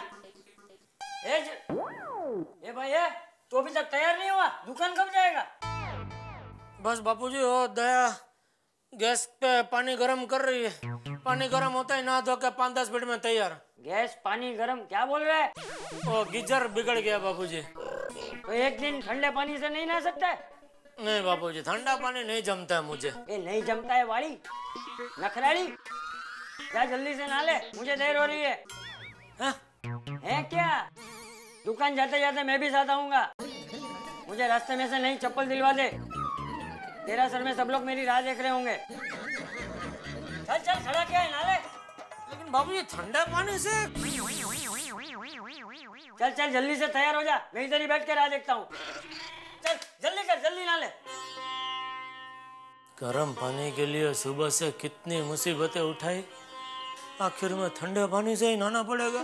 ये भाई है, तू अभी तक तैयार नहीं हुआ? दुकान कब जाएगा? बस बापूजी, वो दया गैस पे पानी गरम कर रही है। पानी गरम होता है ना, धो के 5-10 मिनट में तैयार। गैस पानी गरम क्या बोल रहा है? वो गीजर बिगड़ गया बापूजी। तो एक दिन ठंडे पानी से नहीं नहा सकता है? नहीं बापूजी, ठंडा पानी नहीं जमता है मुझे। ये नहीं जमता है वाली नखराली, जा जल्दी से नहा ले, मुझे देर हो रही है। है क्या? दुकान जाते जाते मैं भी साथ आऊंगा। मुझे रास्ते में से नहीं चप्पल दिलवा दे, तेरा सर में सब लोग मेरी राह देख रहे होंगे। चल चल, खड़ा क्या है, नहा ले। लेकिन बाबूजी ठंडा पानी से। चल चल जल्दी से तैयार हो जा, मैं इधर ही बैठ के राह देखता हूँ। चल जल्दी कर, जल्दी नहा ले। गर्म पानी के लिए सुबह से कितनी मुसीबतें उठाई, आखिर में ठंडे पानी से ही नहाना पड़ेगा।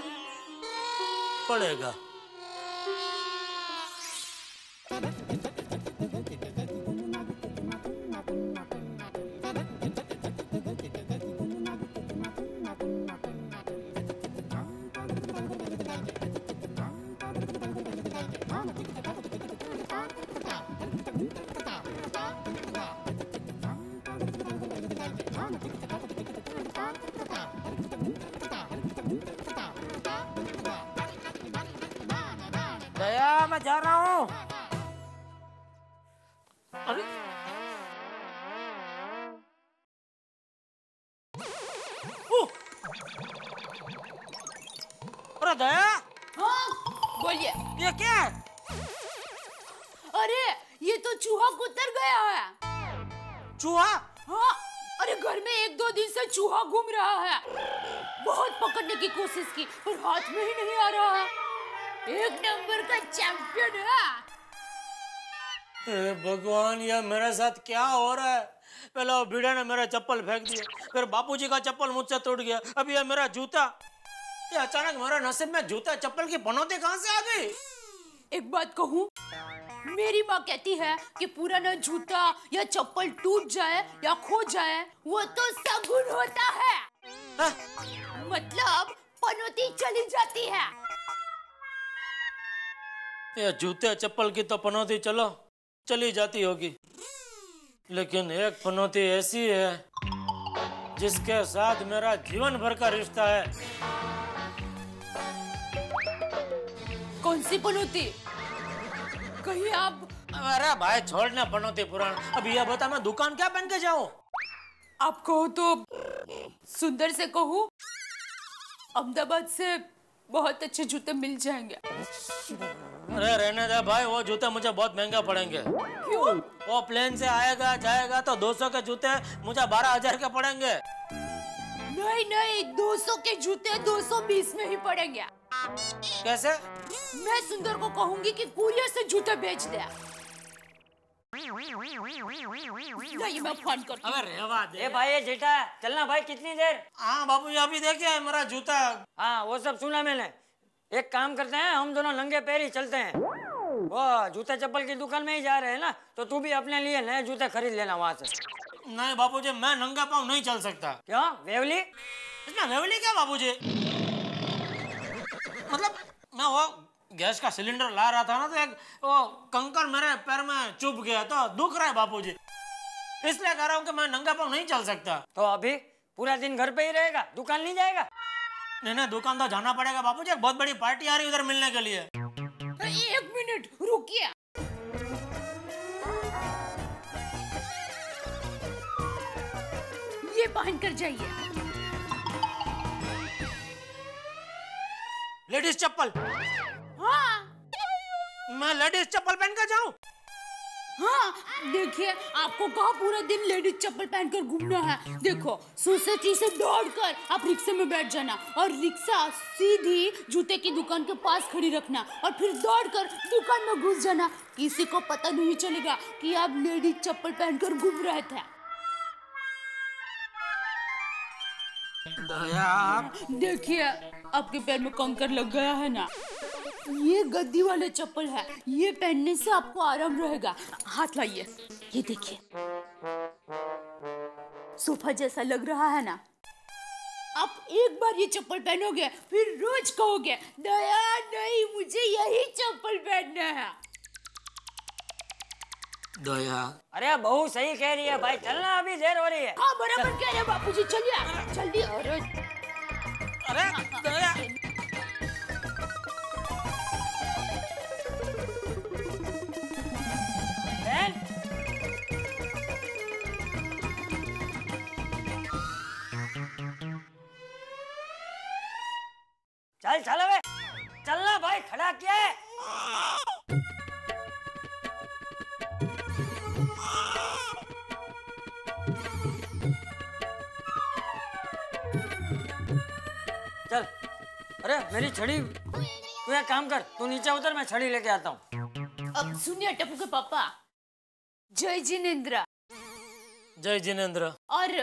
दया, मैं जा रहा हूँ। अरे अरे दया। हाँ बोलिए। ये क्या है? अरे ये तो चूहा कुतर गया है। चूहा? हाँ, अरे घर में 1-2 दिन से चूहा घूम रहा है। बहुत पकड़ने की कोशिश की पर हाथ में ही नहीं आ रहा है। एक नंबर का चैंपियन है। अरे भगवान, ये मेरे साथ क्या हो रहा है? पहले वो भीड़ा ने मेरा चप्पल फेंक दिया, फिर बापूजी का चप्पल मुझसे टूट गया, अब ये मेरा जूता। ये अचानक मेरा नसीब में जूता चप्पल की बनौती कहाँ से आ गई? एक बात कहूँ, मेरी माँ कहती है कि पुराना जूता या चप्पल टूट जाए या खो जाए वो तो शगुन होता है। मतलब पनौती चली जाती है। ये जूते चप्पल की तो पनौती चली जाती होगी, लेकिन एक पनौती ऐसी है जिसके साथ मेरा जीवन भर का रिश्ता है। कौन सी पनौती? कहीं आप? अरे भाई छोड़ना पनौती पुराण, अब ये बता मैं दुकान क्या पहन के जाऊं? आप कहो तो सुंदर से कहूँ, अहमदाबाद से बहुत अच्छे जूते मिल जाएंगे। अरे रहने दे भाई, वो जूते मुझे बहुत महंगे पड़ेंगे। क्यों? वो प्लेन से आएगा जाएगा तो 200 के जूते मुझे 12,000 के पड़ेंगे। नहीं, 200 के जूते 220 में ही पड़ेंगे। कैसे? मैं सुंदर को कहूंगी कि कुरियर से जूते भेज दे। नहीं, मैं फोन करती हूँ। अबे रेवा दे। ए भाई ये जेठा चलना भाई, कितनी देर? हाँ बाबू जी अभी देखिए मेरा जूता। हाँ वो सब सुना मैंने। एक काम करते हैं, हम दोनों नंगे पैर ही चलते हैं। वो जूते चप्पल की दुकान में ही जा रहे हैं ना, तो तू भी अपने लिए नए जूते खरीद लेना वहाँ से। नहीं बाबूजी, मैं नंगा पाँव नहीं चल सकता। क्यों? वेवली? इसमें वेवली क्या बाबूजी? मतलब मैं वो गैस का सिलेंडर ला रहा था ना, तो एक वो कंकर मेरे पैर में चुभ गया तो दुख रहा है बाबूजी, इसलिए कह रहा हूँ कि मैं नंगा पाँव नहीं चल सकता। तो अभी पूरा दिन घर पे ही रहेगा, दुकान नहीं जाएगा? नहीं, दुकान तो जाना पड़ेगा बाबूजी, एक बहुत बड़ी पार्टी आ रही है उधर मिलने के लिए। 1 मिनट रुकिए। ये पहन कर जाइए। लेडीज चप्पल? हाँ। मैं लेडीज चप्पल पहन कर जाऊं? हाँ, देखिए आपको कहाँ पूरा दिन लेडीज चप्पल पहनकर घूमना है। देखो सोसाइटी से दौड़कर आप रिक्शे में बैठ जाना और रिक्शा सीधी जूते की दुकान के पास खड़ी रखना और फिर दौड़कर दुकान में घुस जाना। किसी को पता नहीं चलेगा कि आप लेडीज चप्पल पहनकर घूम रहे थे। देखिए आपके पैर में कंकर लग गया है ना, ये गद्दी वाले चप्पल है, ये पहनने से आपको आराम रहेगा। हाथ लाइए, ये देखिए सोफा जैसा लग रहा है ना। आप एक बार ये चप्पल पहनोगे फिर रोज कहोगे दया नहीं, मुझे यही चप्पल पहनना है। दया, अरे बहू सही कह रही है भाई, चलना अभी देर हो रही है। हाँ बराबर कह रहे हैं बापूजी, चलिए जल्दी। अरे दया। चल अबे, चलना भाई, खड़ा किया है। चल। अरे मेरी छड़ी, तू एक काम कर, तू नीचे उतर, मैं छड़ी लेके आता हूँ। अब सुनिए टप्पू के पापा, जय जिनेंद्र। जय जिनेंद्र। और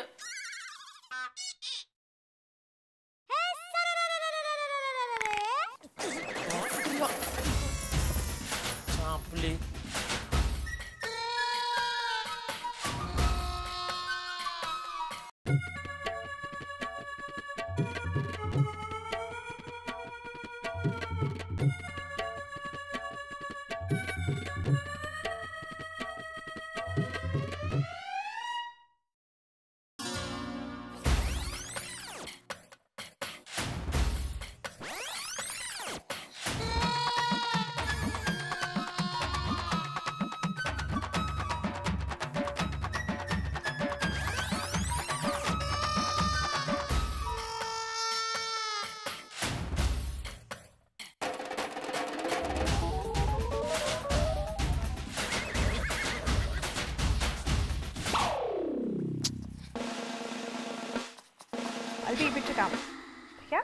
चांपली। I'll leave it to come. Yeah?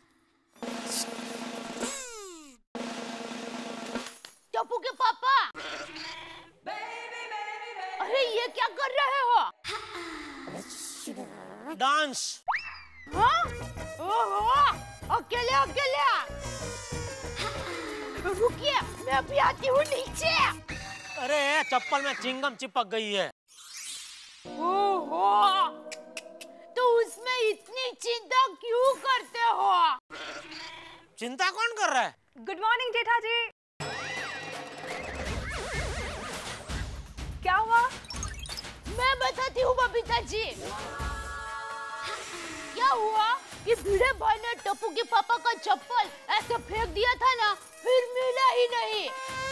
Tappu के पापा, अरे ये क्या कर रहे हो? डांस। हाँ? ओहो, अकेले। रुकिए, मैं अभी आती हूँ नीचे। अरे चप्पल में चिंगम चिपक गई है। ओहो, तो उसमें इतनी चिंता क्यों करते हो? चिंता कौन कर रहा है? Good morning Jetha ji. क्या हुआ? मैं बताती हूँ बबीता जी। क्या हुआ कि भिड़े भाई ने टप्पू के पापा का चप्पल ऐसे फेंक दिया था ना, फिर मिला ही नहीं।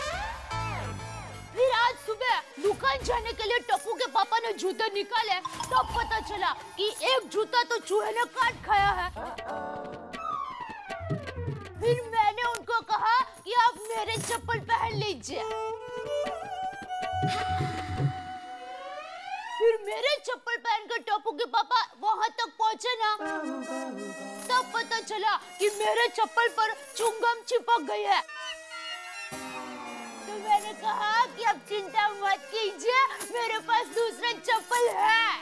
फिर आज सुबह दुकान जाने के लिए टप्पू के पापा ने जूते निकाले, तब पता चला कि एक जूता तो चूहे ने काट खाया है। फिर मैंने उनको कहा कि आप मेरे चप्पल पहन लीजिए। फिर मेरे चप्पल पहनकर टप्पू के पापा वहां तक पहुंचे ना, तब पता चला कि मेरे चप्पल पर चुंगम चिपक गई है। तो मैंने कहा कि अब चिंता मत कीजिए, मेरे पास दूसरा चप्पल है।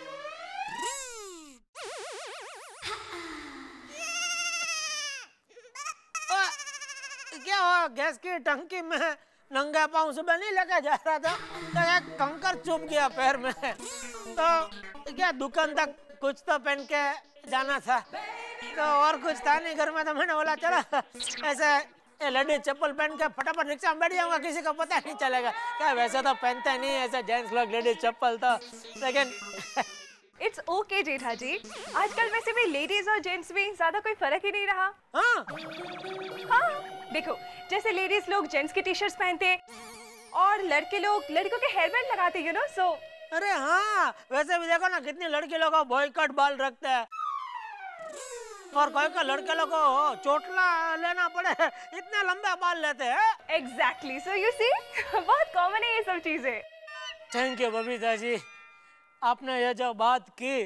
क्या हुआ? गैस की टंकी में नंगा पाँव सुबह नहीं लगा जा रहा था तो एक कंकर चुभ गया पैर में, तो क्या दुकान तक कुछ तो पहन के जाना था, तो और कुछ था नहीं घर में, तो मैंने बोला चला ऐसे लेडीज चप्पल पहन के फटाफट रिक्शा में बैठ जाऊंगा, किसी को पता नहीं चलेगा। क्या वैसे तो पहनते नहीं ऐसे जेंट्स लोग लेडीज चप्पल, तो लेकिन इट्स ओके जेठा जी, आजकल वैसे भी लेडीज और जेंट्स में ज्यादा कोई फर्क ही नहीं रहा। हाँ, देखो जैसे लेडीज लोग जेंट्स की टी शर्ट्स पहनते और लड़के लोग लड़कों के हेयर बैंड लगाते, यू नो, सो। अरे हाँ, वैसे भी देखो ना कितने लड़के लोग बॉय कट बाल रखते हैं, और कोई को लड़के लोग को चोटला लेना पड़े इतने लंबे बाल लेते हैं। एग्जैक्टली, सो यू सी बहुत कॉमन है ये सब चीजें। थैंक यू बबीता जी, आपने ये जो बात की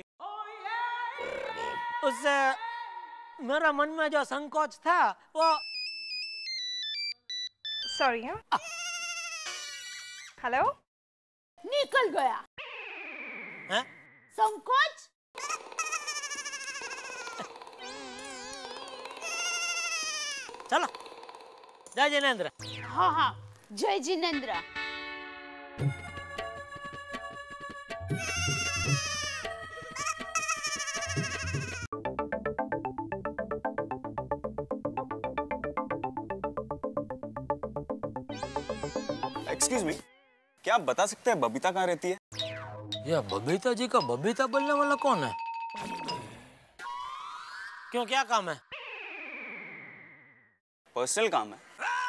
उससे मेरा मन में जो संकोच था वो सॉरी। हेलो, निकल गया। है? संकोच? चलो, जय जिनेंद्र। हाँ हाँ, जय जिनेंद्र। एक्सक्यूज मी, क्या आप बता सकते हैं बबीता कहाँ रहती है? ये बबीता जी का बबीता बोलने वाला कौन है? क्यों, क्या काम है? पर्सनल काम है।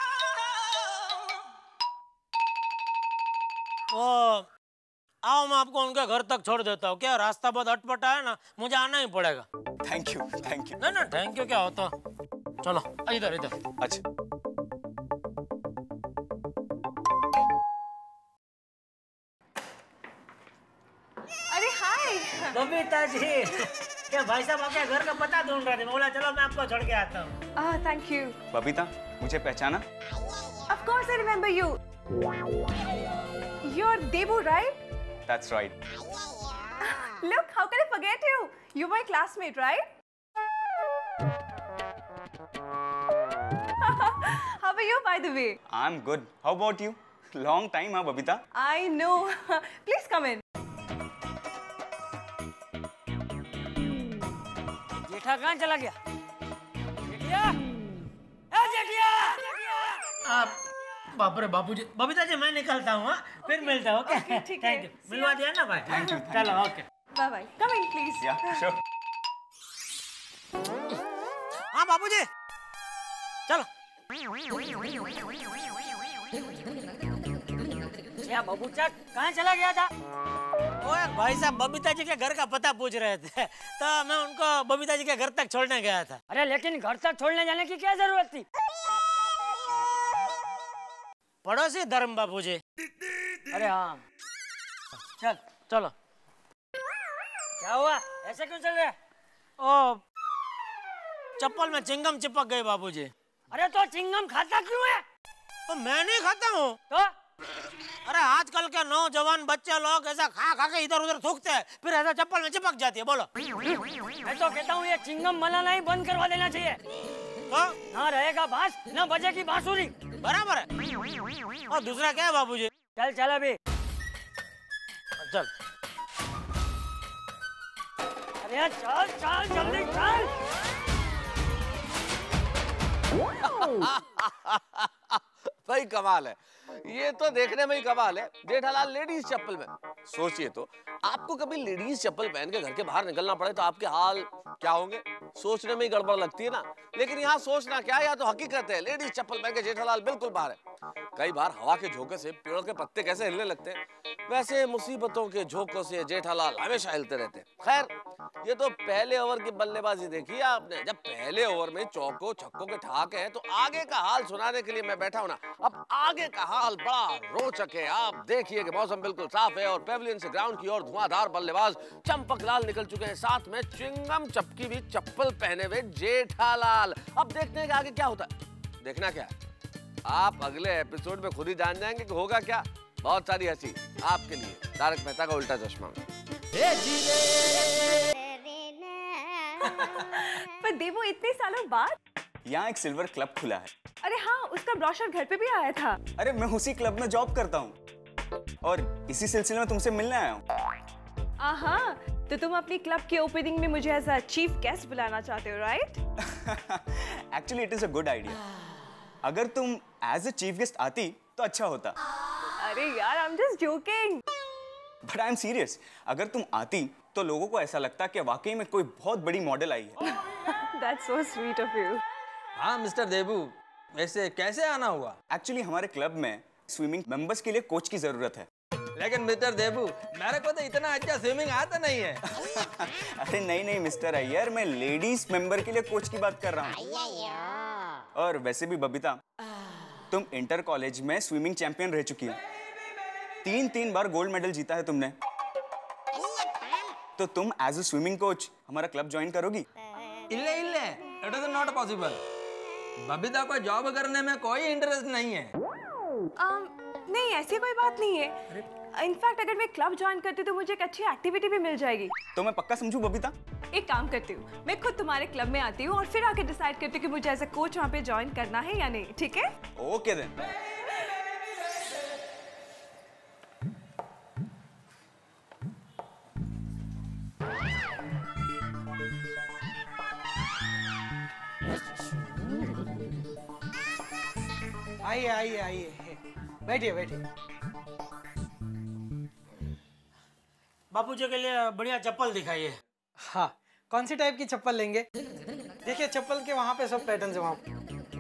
आओ, मैं आपको उनके घर तक छोड़ देता हूँ। क्या रास्ता बहुत अटपटा है ना, मुझे आना ही पड़ेगा। Thank you, thank you. ना थैंक यू क्या होता। चलो इधर इधर। अच्छा, अरे हाय बबीता जी, क्या भाई साहब आपके घर का पता ढूंढ रहे थे, बोला चलो मैं आपको छोड़ के आता हूँ। Thank you. बबीता, मुझे पहचाना? Of course I remember you. You're Debu, right? That's right. Look, how can I forget you? You're my classmate, right? How are you, by the way? I'm good. How about you? Long time, huh, Babita? I know. Please come in. जेठा कहाँ चला गया? जेठिया? ए जेठिया? आप बाप रे बापू जी। बबीता जी मैं निकलता हूँ, फिर मिलता हूँ। Okay, thank you. मिलवा दिया ना भाई? Thank you. चलो okay, bye bye. Come in please. Yeah sure. हाँ बापू जी, चलो। या बबूचा कहाँ चला गया था? ओए भाई साहब बबीता जी के घर का पता पूछ रहे थे, तो मैं उनको बबीता जी के घर तक छोड़ने गया था। अरे लेकिन घर तक छोड़ने जाने की क्या जरूरत थी? पड़ोसी धर्म बापू जी। अरे हाँ, चल चलो। क्या हुआ, ऐसे क्यों चल रहा है? ओ चप्पल में चिंगम चिपक गई बापू जी। अरे तो चिंगम खाता क्यों है? तो मैं नहीं खाता हूँ। तो अरे आजकल के नौजवान बच्चे लोग ऐसा खा खा के इधर उधर थूकते हैं, फिर ऐसा चप्पल में चिपक जाती है। बोलो। मैं तो कहता हूँ ये चिंगम बनाना ही बंद करवा देना चाहिए। तो ना रहेगा बांस, ना बजेगी बांसुरी। बराबर है। और दूसरा क्या है बाबूजी, चल चल अभी चल। अरे यार चल चल जल्दी चल। भाई कमाल है, ये तो देखने में ही कमाल है। जेठालाल लेडीज चप्पल में, सोचिए तो आपको कभी लेडीज चप्पल पहन के घर के बाहर निकलना पड़े तो आपके हाल क्या होंगे, सोचने में ही गड़बड़ लगती है ना। लेकिन यहाँ सोचना क्या, या तो हकीकत है, लेडीज चप्पल पहन के जेठालाल बिल्कुल बाहर है। कई बार हवा के झोंके से पेड़ों के पत्ते कैसे हिलने लगते हैं, वैसे मुसीबतों के झोंकों से जेठालाल हमेशा हिलते रहते हैं। खैर, ये तो पहले ओवर की बल्लेबाजी देखी है आपने। जब पहले ओवर में चौकों छक्कों के ठहाके हैं तो आगे का हाल सुनाने के लिए मैं बैठा हूं ना। अब आगे का हाल बड़ा रोचक है। आप देखिए कि मौसम बिल्कुल साफ है और पेविलियन से ग्राउंड की ओर धुआंधार बल्लेबाज चंपक लाल निकल चुके हैं, साथ में च्युइंगम चपकी भी चप्पल पहने हुए जेठालाल। अब देखते हैं कि आगे क्या होता है। देखना क्या है, आप अगले एपिसोड में खुद ही जान जाएंगे कि होगा क्या। बहुत सारी हंसी आपके लिए तारक मेहता का उल्टा चश्मा में। पर देवो इतने सालों बाद यहाँ एक सिल्वर क्लब खुला है। अरे हाँ, उसका ब्रोशर घर पे भी आया था। अरे मैं उसी क्लब में जॉब करता हूँ और इसी सिलसिले में तुमसे मिलने आया हूँ। आहा, तो तुम अपनी क्लब की ओपनिंग में मुझे एज अ चीफ गेस्ट बुलाना चाहते हो, right? Actually it is a good idea. अगर तुम एज अ चीफ गेस्ट आती तो अच्छा होता। अरे यार, I am just joking. But I am serious. अगर तुम आती तो लोगों को ऐसा लगता कि वाकई में कोई बहुत बड़ी मॉडल आई है। That's so sweet of you. हाँ मिस्टर देबू, वैसे कैसे आना हुआ? एक्चुअली हमारे क्लब में स्विमिंग मेंबर्स के लिए कोच की जरूरत है। लेकिन मिस्टर देबू, मेरे को तो इतना अच्छा स्विमिंग आता नहीं है। अरे नहीं नहीं मिस्टर अय्यर, मैं लेडीज मेंबर के लिए कोच की बात कर रहा हूँ। और वैसे भी बबीता, तुम इंटर कॉलेज में स्विमिंग चैंपियन रह चुकी हो। 3 बार गोल्ड मेडल जीता है तुमने। तो तुम एज अ स्विमिंग कोच हमारा क्लब ज्वाइन करोगी? इल्ले it is not possible. Babita को जॉब करने में कोई इंटरेस्ट नहीं है। नहीं, ऐसी कोई बात नहीं है। इनफैक्ट अगर मैं क्लब ज्वाइन करती तो मुझे एक अच्छी एक्टिविटी भी मिल जाएगी। तो मैं पक्का समझूं बबीता? एक काम करती हूँ, मैं खुद तुम्हारे क्लब में आती हूँ और फिर आके डिसाइड करती हूँ कि मुझे एज अ कोच वहाँ पे ज्वाइन करना है या नहीं। ठीक है? Okay then. आइए आइए आइए, बैठिए बैठिए। बापूजी के लिए बढ़िया चप्पल दिखाइए। हाँ, कौन सी टाइप की चप्पल लेंगे? देखिए चप्पल के वहाँ पे सब पैटर्न है वहाँ पे।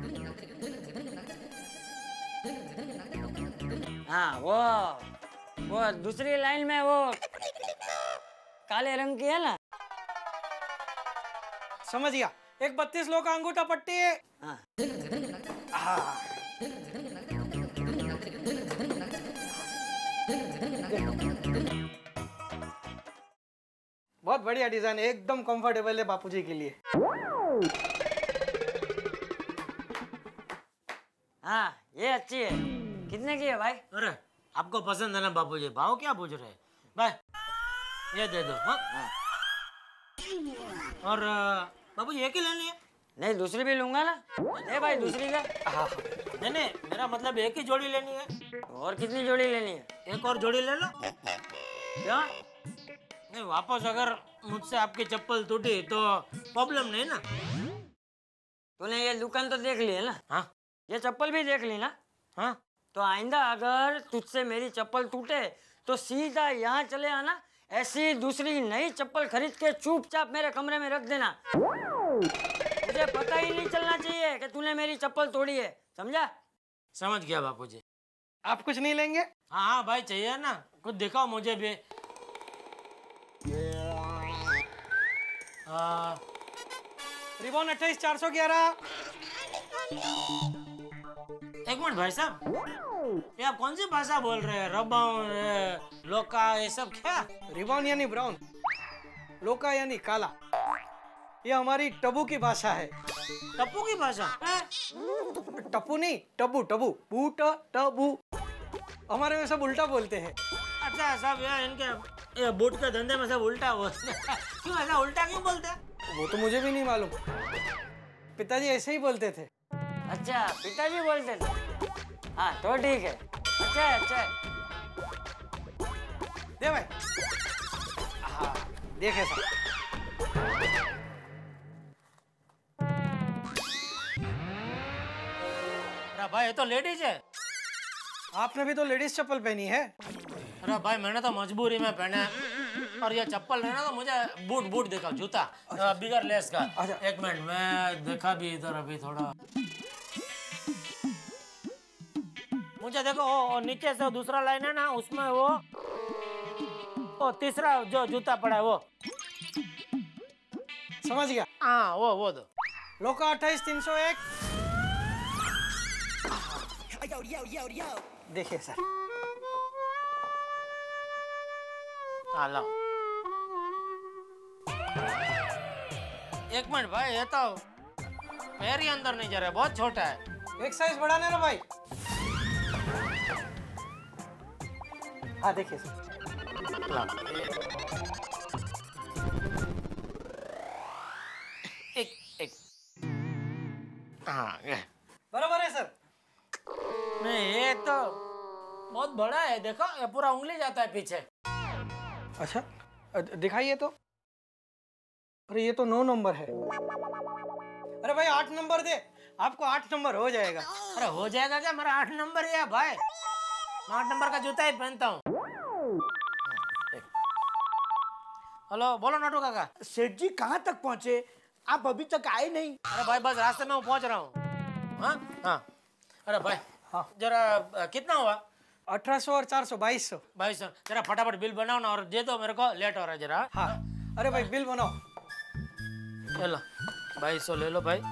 हाँ, वो दूसरी लाइन में वो काले रंग की है ना। समझ गया। एक 32 लो का अंगूठा पट्टी है। हाँ। हाँ। बहुत बढ़िया डिजाइन, एकदम कंफर्टेबल है बापूजी के लिए। हाँ, ये अच्छी है। कितने की है भाई? अरे आपको पसंद है ना बापूजी, भाव क्या पूछ रहे हैं भाई? ये दे दो। हाँ? और बापूजी एक ही लेनी है? नहीं, दूसरी भी लूंगा ना। दे भाई, दूसरी दे। नहीं, मेरा मतलब एक ही जोड़ी लेनी है। और कितनी जोड़ी लेनी है? एक और जोड़ी ले लो। क्या? नहीं, वापस अगर मुझसे आपकी चप्पल टूटी तो प्रॉब्लम नहीं ना? तूने ये दुकान तो देख ली है ना? हाँ। ये चप्पल भी देख ली ना? हाँ। तो आइंदा अगर तुझसे मेरी चप्पल टूटे तो सीधा यहाँ चले आना। ऐसी दूसरी नई चप्पल खरीद के चुपचाप मेरे कमरे में रख देना। मुझे पता ही नहीं चलना चाहिए कि तूने मेरी चप्पल तोड़ी है, समझा? समझ गया बापूजी। आप कुछ नहीं लेंगे? हाँ भाई, चाहिए ना, कुछ दिखाओ मुझे भी। रिबॉन 28,411। एक मिनट भाई साहब, ये आप कौन सी भाषा बोल रहे हैं? रबाउन, लोका, ये सब क्या? रिबॉन यानी ब्राउन, लोका यानी काला। ये हमारी टबू की भाषा है। टप्पू की भाषा? टप्पू नहीं, टबू टबू, बूट टबू। हमारे में सब उल्टा बोलते हैं। अच्छा साहब, यार इनके ये बूट के धंधे में सब उल्टा बोलते हैं। क्यों ऐसा उल्टा क्यों बोलते हैं? वो तो मुझे भी नहीं मालूम। पिताजी ऐसे ही बोलते थे। अच्छा, पिताजी बोलते थे। हाँ तो ठीक है। अच्छा है, अच्छा है। दे भाई। हाँ देखे सब। अरे भाई ये तो लेडीज है। आपने भी तो लेडीज चप्पल पहनी है। अरे भाई मैंने तो मजबूरी में पहना है, और ये चप्पल है ना तो मुझे बूट दिखा, जूता बिगर लेस का। एक मिनट मैं देखा भी इधर अभी थोड़ा, मुझे देखो वो नीचे से दूसरा लाइन है ना, उसमें वो तीसरा जो जूता पड़ा है वो। समझ गया? हाँ वो दो। लोका 28-301। देखिए सर। हाँ लो। एक मिनट भाई, ये तो पैर ही अंदर नहीं जा रहा है, बहुत छोटा है। एक साइज बढ़ाने ना भाई। हाँ देखिए सर। एक हाँ बराबर है सर। नहीं ये तो बहुत बड़ा है, देखो ये पूरा उंगली जाता है पीछे। अच्छा दिखाइए तो। अरे ये तो 9 नंबर है। अरे भाई 8 नंबर दे, आपको 8 नंबर हो जाएगा। अरे हो जाएगा क्या, मेरा 8 नंबर ही है भाई, मैं 8 नंबर का जूता ही पहनता हूँ। हेलो बोलो नाटू काका। सेठ जी कहाँ तक पहुँचे? आप अभी तक आए नहीं। अरे भाई बस रास्ते में पहुँच रहा हूँ। हाँ अरे भाई हाँ जरा कितना हुआ? 1800 और 400 2200। 2200। जरा फटाफट बिल बनाओ ना और दे दो मेरे को, लेट हो रहा है जरा। हाँ अरे भाई बिल बनाओ। ले लो 2200 ले लो भाई।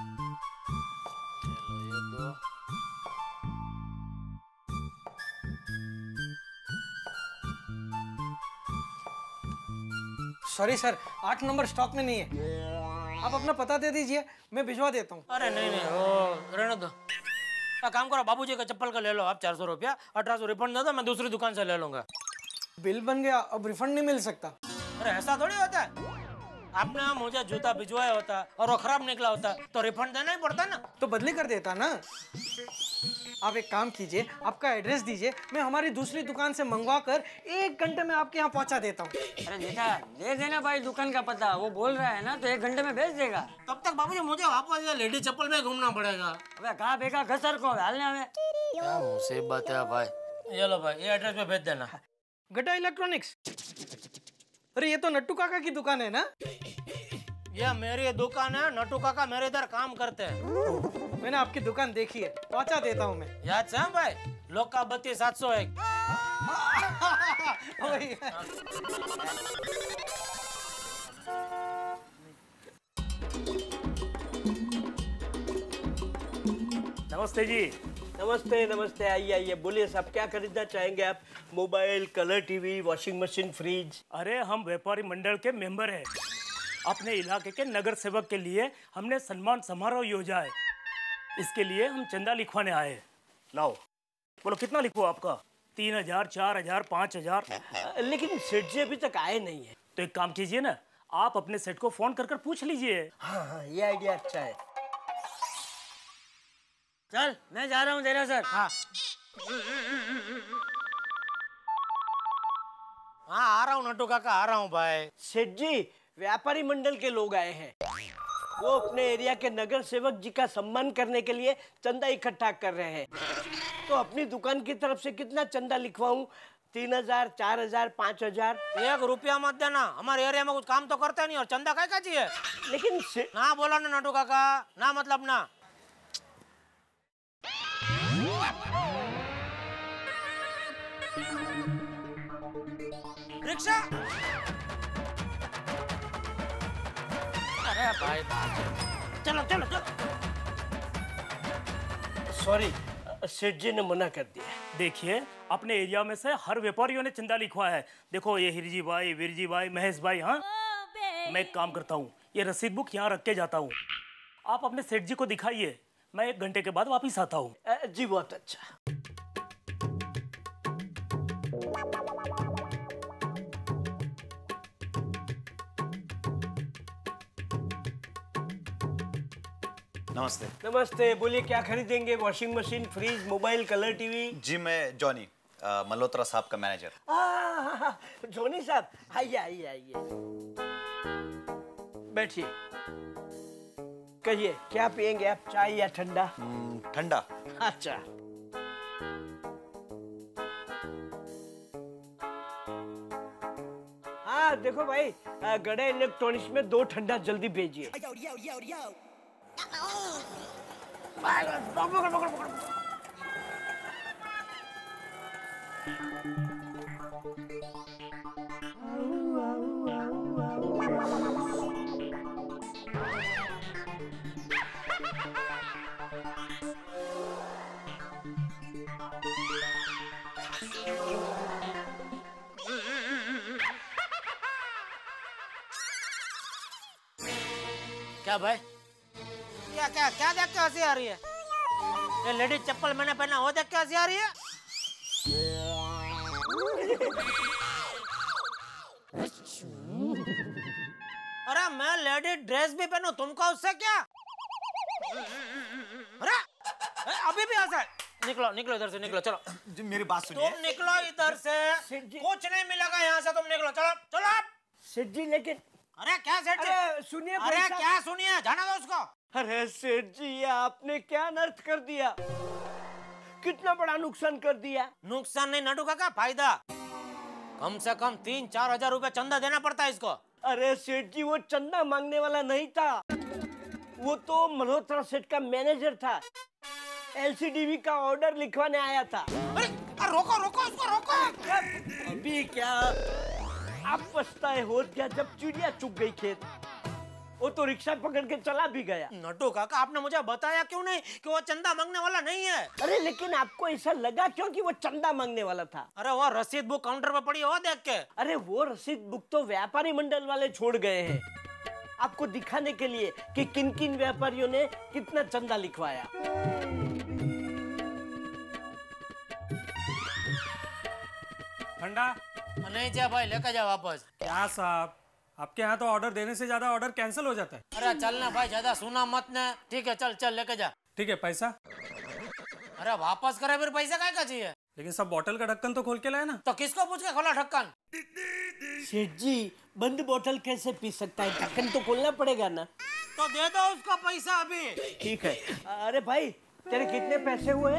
सॉरी सर, 8 नंबर स्टॉक में नहीं है। आप अपना पता दे दीजिए, मैं भिजवा देता हूँ। अरे नहीं वो रहने दो। काम करो, बाबूजी का चप्पल का ले लो आप 400 रुपया, 1800 रिफंड दे दो, मैं दूसरी दुकान से ले लूंगा। बिल बन गया, अब रिफंड नहीं मिल सकता। अरे ऐसा थोड़ी होता है, आपने मुझे जूता भिजवाया होता और वो खराब निकला होता तो रिफंड देना ही पड़ता ना। तो बदली कर देता ना। आप एक काम कीजिए, आपका एड्रेस दीजिए, मैं हमारी दूसरी दुकान से मंगवा कर 1 घंटे में आपके यहाँ पहुँचा देता हूँ। अरे बेटा दे देना भाई दुकान का पता, वो बोल रहा है ना तो 1 घंटे में भेज देगा। तब तक बाबूजी मुझे वापस ये लेडी चप्पल में घूमना पड़ेगा। अबे कहाँ बेगा घसर को हालने में। क्या मुसीबत है भाई। ये लो भाई, ये एड्रेस पे भेज देना। गड्ढा इलेक्ट्रॉनिक्स। अरे ये तो नट्टू काका की दुकान है ना? ये मेरी दुकान है, नट्टू काका मेरे इधर काम करते हैं। मैंने आपकी दुकान देखी है, पहुंचा देता हूँ मैं। याद से भाई, लोका 32-701। नमस्ते जी। नमस्ते नमस्ते, आइए आइए, बोलिए साहब क्या खरीदना चाहेंगे आप? Mobile, colour TV, washing machine, fridge? अरे हम व्यापारी मंडल के मेंबर हैं। अपने इलाके के नगर सेवक के लिए हमने सम्मान समारोह योजना है, इसके लिए हम चंदा लिखवाने आए हैं। लाओ बोलो कितना लिखो आपका? 3000, 4000, 5000। लेकिन सेठ जी अभी तक आए नहीं है। तो एक काम कीजिए ना, आप अपने सेठ को फोन कर पूछ लीजिए। हाँ ये आइडिया अच्छा है। चल मैं जा रहा हूँ तेरा सर। हाँ आ रहा हूँ नट्टू काका, आ रहा हूँ भाई। सेठ जी व्यापारी मंडल के लोग आए हैं, वो अपने एरिया के नगर सेवक जी का सम्मान करने के लिए चंदा इकट्ठा कर रहे हैं। तो अपनी दुकान की तरफ से कितना चंदा लिखवाऊं? 3000, 4000, 5000? 1 रुपया मत देना, हमारे एरिया में कुछ काम तो करता नहीं और चंदा काय का चाहिए? लेकिन ना बोला ना नट्टू काका, ना मतलब ना। रिक्शा। अरे भाई चलो चलो चलो। सॉरी सेठ जी ने मना कर दिया। देखिए अपने एरिया में से हर व्यापारियों ने चंदा लिखवा है। देखो ये हिरजी भाई, वीरजी भाई, महेश भाई। हाँ मैं एक काम करता हूँ, ये रसीद बुक यहाँ रख के जाता हूँ, आप अपने सेठ जी को दिखाइए, मैं 1 घंटे के बाद वापिस आता हूँ। जी बहुत अच्छा। नमस्ते। नमस्ते, बोलिए क्या खरीदेंगे? Washing machine, fridge, mobile, colour TV? जी मैं जॉनी, मल्होत्रा साहब का मैनेजर। जोनी साहब आइए आइए आइए, बैठिए। कहिए क्या पियेंगे आप, चाय या ठंडा? ठंडा। अच्छा। हाँ देखो भाई, गड़े इलेक्ट्रॉनिक्स में 2 ठंडा जल्दी भेजिए। क्या भाई, क्या क्या क्या देख के हंसी आ रही है? ये लेडीज चप्पल मैंने पहना वो देख के हंसी आ रही है? अरे मैं लेडी ड्रेस भी पहनूं, तुमको उससे क्या? अरे अभी भी हंसा है। निकलो निकलो इधर से, निकलो चलो। जी मेरी बात सुनिए। तुम निकलो इधर से, कुछ नहीं मिलेगा यहाँ से, तुम निकलो चलो चलो। सेठ जी लेकिन, अरे क्या सेठ जी? अरे सुनिए, अरे क्या सुनिए, जाना दो उसको। अरे सेठ जी ये आपने क्या अनर्थ कर दिया, कितना बड़ा नुकसान कर दिया। नुकसान नहीं नडू का फायदा, कम से कम 3-4 हजार रुपए चंदा देना पड़ता है इसको। अरे सेठ जी वो चंदा मांगने वाला नहीं था, वो तो मल्होत्रा सेठ का मैनेजर था, एलसीडीवी का ऑर्डर लिखवाने आया था। अरे रोको रोको उसको, रोको। अभी क्या आप पछताए हो क्या जब चिड़िया चुग गई खेत, वो तो रिक्शा पकड़ के चला भी गया। नटू काका आपने मुझे बताया क्यों नहीं कि वो चंदा मांगने वाला नहीं है? अरे लेकिन आपको ऐसा लगा क्यों कि वो चंदा मांगने वाला था? अरे वो रसीद बुक काउंटर पे पड़ी है वो देख के। अरे वो रसीद बुक तो व्यापारी मंडल वाले छोड़ गए हैं, आपको दिखाने के लिए कि किन किन व्यापारियों ने कितना चंदा लिखवाया। ठंडा नहीं जा भाई, लेकर जा वापस। क्या साहब, आपके यहाँ तो ऑर्डर देने से ज्यादा ऑर्डर कैंसिल हो जाता है। अरे चलना भाई, ज्यादा सुना मत ना। ठीक है चल चल लेके जा। ठीक है, पैसा? अरे वापस करे फिर पैसा काय का चाहिए? लेकिन सब बोतल का ढक्कन तो खोल के लाए ना। तो किसको पूछ के खोला ढक्कन? सेठ जी बंद बोतल कैसे पी सकता है, ढक्कन तो खोलना पड़ेगा ना। तो दे दो उसको पैसा अभी। ठीक है। अरे भाई तेरे कितने पैसे हुए?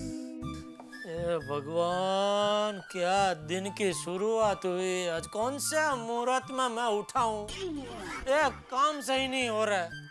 भगवान क्या दिन की शुरुआत हुई, आज कौन सा मुहूर्त में मैं उठा हूँ, एक काम सही नहीं हो रहा है।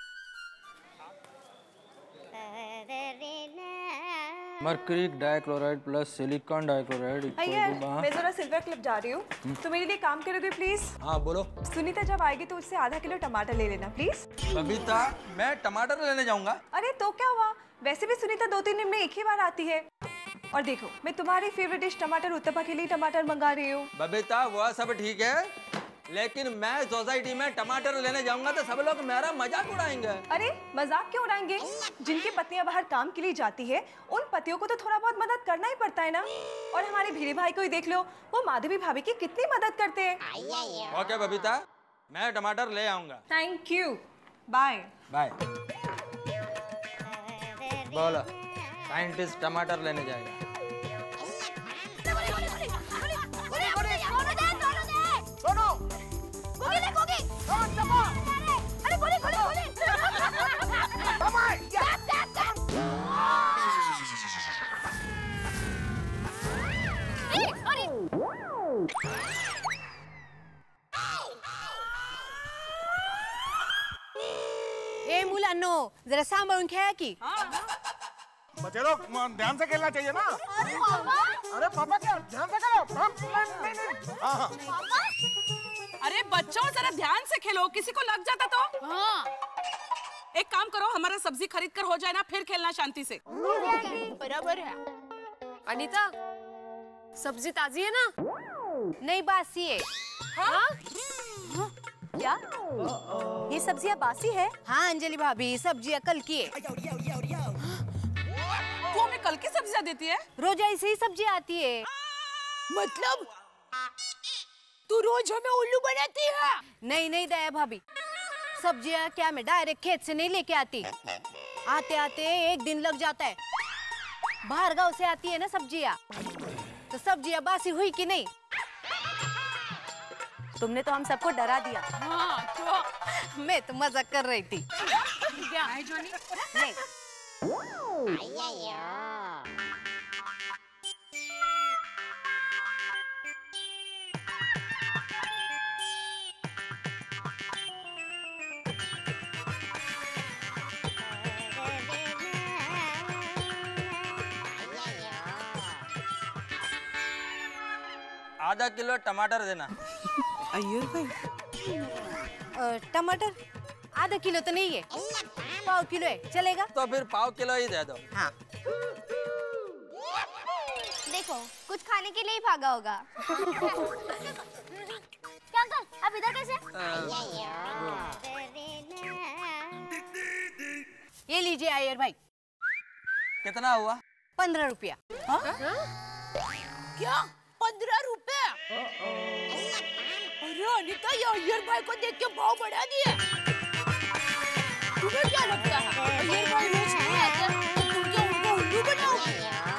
Mercury dichloride plus silicon dichloride मैं जरा सिल्वर क्लिप जा रही हूँ, तो मेरे लिए काम करोगे प्लीज? हाँ बोलो। सुनीता जब आएगी तो उससे आधा किलो टमाटर ले लेना प्लीज। बबीता मैं टमाटर लेने जाऊंगा। अरे तो क्या हुआ, वैसे भी सुनीता 2-3 दिन में एक ही बार आती है। और देखो मैं तुम्हारी फेवरेट डिश टमाटर उत्तपा के लिए टमाटर मंगा रही हूँ। बबीता वो सब ठीक है, लेकिन मैं सोसाइटी में टमाटर लेने जाऊंगा तो सब लोग मेरा मजाक उड़ाएंगे। अरे मजाक क्यों उड़ाएंगे, जिनकी पत्नियां बाहर काम के लिए जाती है उन पतियों को तो थोड़ा बहुत मदद करना ही पड़ता है ना। और हमारे भीड़े भाई को ही देख लो, वो माधवी भाभी की कितनी मदद करते हैं। ओके बबीता, मैं टमाटर ले आऊंगा। Thank you, bye bye. बोलो, साइंटिस्ट टमाटर लेने जाएगा। ए मुलांनो जरा सांभाळून खेळा की। बच्चे लोग ध्यान से खेलना चाहिए ना। अरे पापा क्या ध्यान से खेलो। हाँ। अरे बच्चों जरा ध्यान से खेलो, किसी को लग जाता तो। हाँ। एक काम करो, हमारा सब्जी खरीद कर हो जाए ना, फिर खेलना शांति से। बराबर है। अनीता सब्जी ताजी है ना? नहीं बासी है। हाँ? क्या ये सब्जियां बासी है? हाँ अंजलि भाभी, सब्जियां कल की है। तू हमें कल की सब्जियां देती है? रोज ऐसे ही सब्जी आती है। मतलब तू रोज हमें उल्लू बनाती है? नहीं नहीं दया भाभी, सब्जियां क्या मैं डायरेक्ट खेत से नहीं लेके आती, आते आते एक दिन लग जाता है। बाहर गांव से आती है ना सब्जियां। तो सब्जियां बासी हुई कि नहीं? तुमने तो हम सबको डरा दिया। हाँ, तो मैं तो मजाक कर रही थी। क्या? नहीं। आधा किलो टमाटर देना। अय्यर भाई टमाटर आधा किलो तो नहीं है, पाव किलो है, चलेगा? तो फिर पाव किलो ही दे दो। हाँ। देखो कुछ खाने के लिए ही भागा होगा। क्या अंकल आप इधर कैसे? ये लीजिए अय्यर भाई। कितना हुआ? 15 रुपया। क्या 15 रुपए? अरे अनिता, ये अय्यर भाई को देख के भाव बढ़ा दिया। तुम्हें क्या लगता है अय्यर भाई रोज नहीं आते तो तुम क्या उनको उल्लू बनाओगे?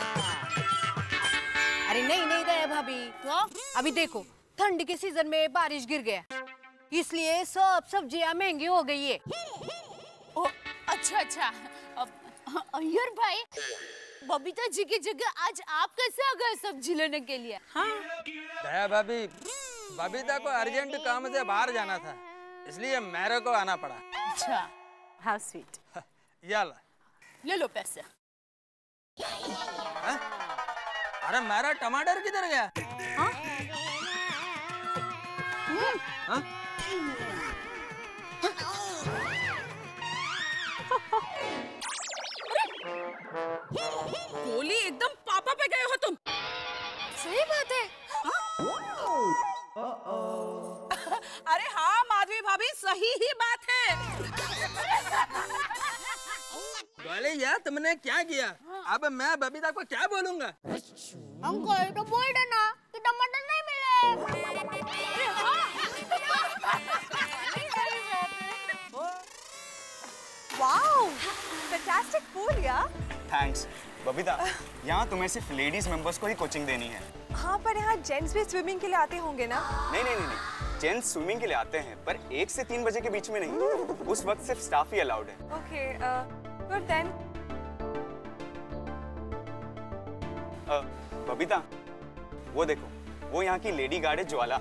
अरे नहीं नहीं दया भाभी, तो अभी देखो ठंड के सीजन में बारिश गिर गया, इसलिए सब सब्जियां महंगी हो गई है। ओ, अच्छा। अय्यर भाई, बबीता जी की जगह आज आप कैसे आ गए सब्जी लेने के लिए? हाँ? दया भाभी, बबीता को अर्जेंट काम से बाहर जाना था, इसलिए मेरे को आना पड़ा। अच्छा, हाउ स्वीट। याला ले लो पैसे। हाँ? अरे मेरा टमाटर किधर गया? हाँ? हाँ? गोली एकदम पापा पे गए हो तुम। सही बात है। अरे हाँ माधवी भाभी, सही ही बात है। गोली यार, तुमने क्या किया? अब मैं बबीता को क्या बोलूंगा? अंकल तो बोल देना कि टमाटर नहीं मिले। वाओ, फैंटास्टिक फूड यार। थैंक्स बबीता, यहाँ तुम्हें सिर्फ लेडीज मेंबर्स को ही कोचिंग देनी है। हाँ, पर यहाँ जेंट्स भी स्विमिंग के लिए आते होंगे ना? नहीं, जेंट्स स्विमिंग के लिए आते हैं, पर 1 से 3 बजे के बीच में नहीं। उस वक्त सिर्फ स्टाफ ही अलाउड है। Okay, good then. बबीता, वो देखो, वो यहाँ की लेडी गार्ड है ज्वाला।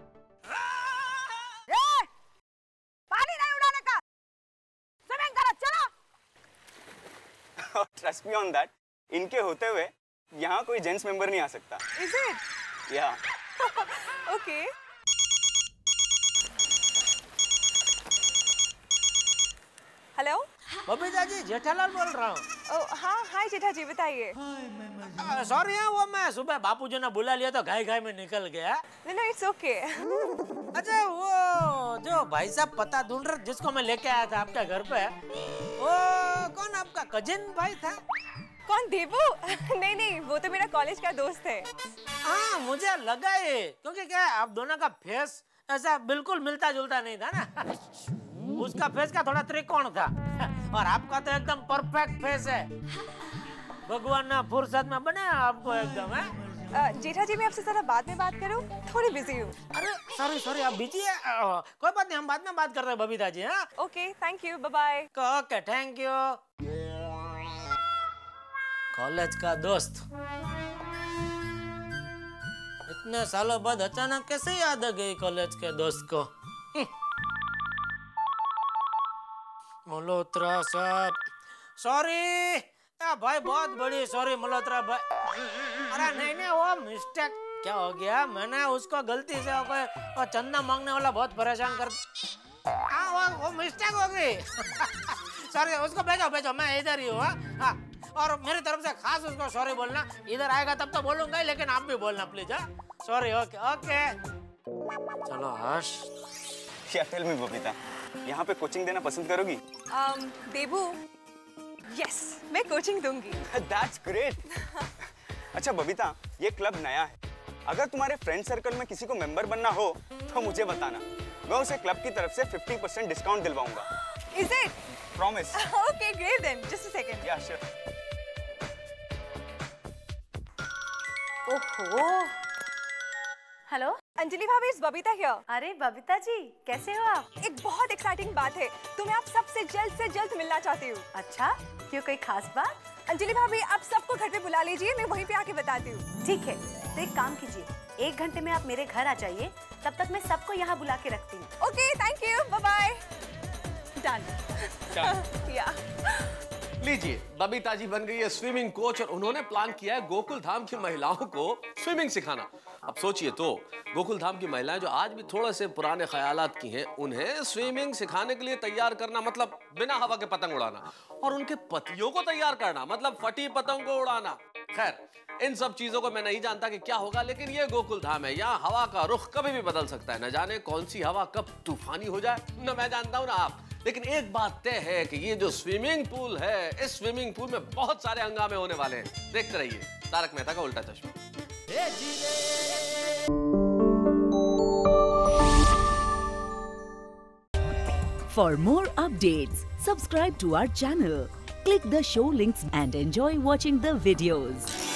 पानी नहीं उड़ाने का, स्विमिंग करो, चलो। ट्रस्ट मी ऑन दैट, इनके होते हुए यहाँ कोई जेंट्स मेंबर नहीं आ सकता। Is it? Yeah Okay. Hello, Babita ji, Jethalal बोल रहा हूँ। हाँ, हाय जेठा जी, बताइए। सॉरी है, वो मैं सुबह बापू जी ने बुला लिया तो घाई में निकल गया। No, it's okay. अच्छा, वो जो भाई साहब पता ढूंढ रहे जिसको मैं लेके आया था आपके घर पे, वो कौन आपका कजिन भाई था? कौन, देवू? नहीं, वो तो मेरा कॉलेज का दोस्त है। हाँ, मुझे लगा ये, क्योंकि क्या आप दोनों का फेस ऐसा बिल्कुल मिलता जुलता नहीं था ना। उसका फेस का थोड़ा त्रिकोण था और आपका तो एकदम परफेक्ट फेस है। भगवान ने फुर्सत में बनाया आपको एकदम है। जेठा जी, मैं आपसे जरा बाद में बात करूं? थोड़ी बिजी हूँ। अरे सॉरी, आप बिजी है? कोई बात नहीं, हम बाद में बात कर रहे हैं बबीता जी। हाँ, okay, thank you, bye bye. Okay, thank you. College का दोस्त, इतने सालों बाद अचानक कैसे याद आ गई कॉलेज के दोस्त को? मल्होत्रा साहब, सॉरी भाई, बहुत बड़ी सॉरी मल्होत्रा भाई। अरे नहीं, वो मिस्टेक क्या हो गया, मैंने उसको गलती से वो चंदा मांगने वाला बहुत परेशान कर। हाँ, वो मिस्टेक हो गई। सॉरी, उसको भेजो, मैं इधर ही हूँ। हाँ, और मेरी तरफ से खास उसको सॉरी बोलना। इधर आएगा तब तो बोलूंगा ही, लेकिन आप भी बोलना प्लीज। Sorry, okay. चलो हर्ष। क्या टेल मी बबीता, यहाँ पे कोचिंग देना पसंद करोगी? देबू, यस, मैं कोचिंग दूंगी। That's great. अच्छा बबीता, ये क्लब नया है। अगर तुम्हारे फ्रेंड सर्कल में किसी को मेंबर बनना हो तो मुझे बताना, मैं उसे क्लब की तरफ से 50% डिस्काउंट दिलवाऊंगा। Is it? Promise. Okay, great then. Just a second. Yeah, sure. ओहो। हेलो अंजलि भाभी, इस बबीता हियर। अरे बबीता जी, कैसे हो आप? एक बहुत एक्साइटिंग बात है, तुम्हें आप सबसे जल्द मिलना चाहती हूँ। अच्छा, क्यों, कोई खास बात? अंजलि भाभी, आप सबको घर पे बुला लीजिए, मैं वहीं पे आके बताती हूँ। ठीक है, तो एक काम कीजिए, 1 घंटे में आप मेरे घर आ जाइए, तब तक मैं सबको यहाँ बुला के रखती हूँ। Okay, thank you, bye bye. Done. Yeah लीजिए, बबीता जी बन गई है स्विमिंग कोच और उन्होंने प्लान किया है गोकुल धाम की महिलाओं को स्विमिंग सिखाना। अब सोचिए तो, गोकुल धाम की महिलाएं जो आज भी थोड़े से पुराने ख्यालात की हैं, उन्हें स्विमिंग सिखाने के लिए तैयार करना मतलब बिना हवा के पतंग उड़ाना, और उनके पतियों को तैयार करना मतलब फटी पतंग को उड़ाना। खैर, इन सब चीजों को मैं नहीं जानता कि क्या होगा, लेकिन ये गोकुल धाम है, यहाँ हवा का रुख कभी भी बदल सकता है। न जाने कौन सी हवा कब तूफानी हो जाए, न मैं जानता हूँ न आप। लेकिन एक बात तय है कि ये जो स्विमिंग पूल है, इस स्विमिंग पूल में बहुत सारे हंगामे होने वाले हैं। देखते रहिए तारक मेहता का उल्टा चश्मा। For more updates, subscribe to our channel, click the show links and enjoy watching the videos.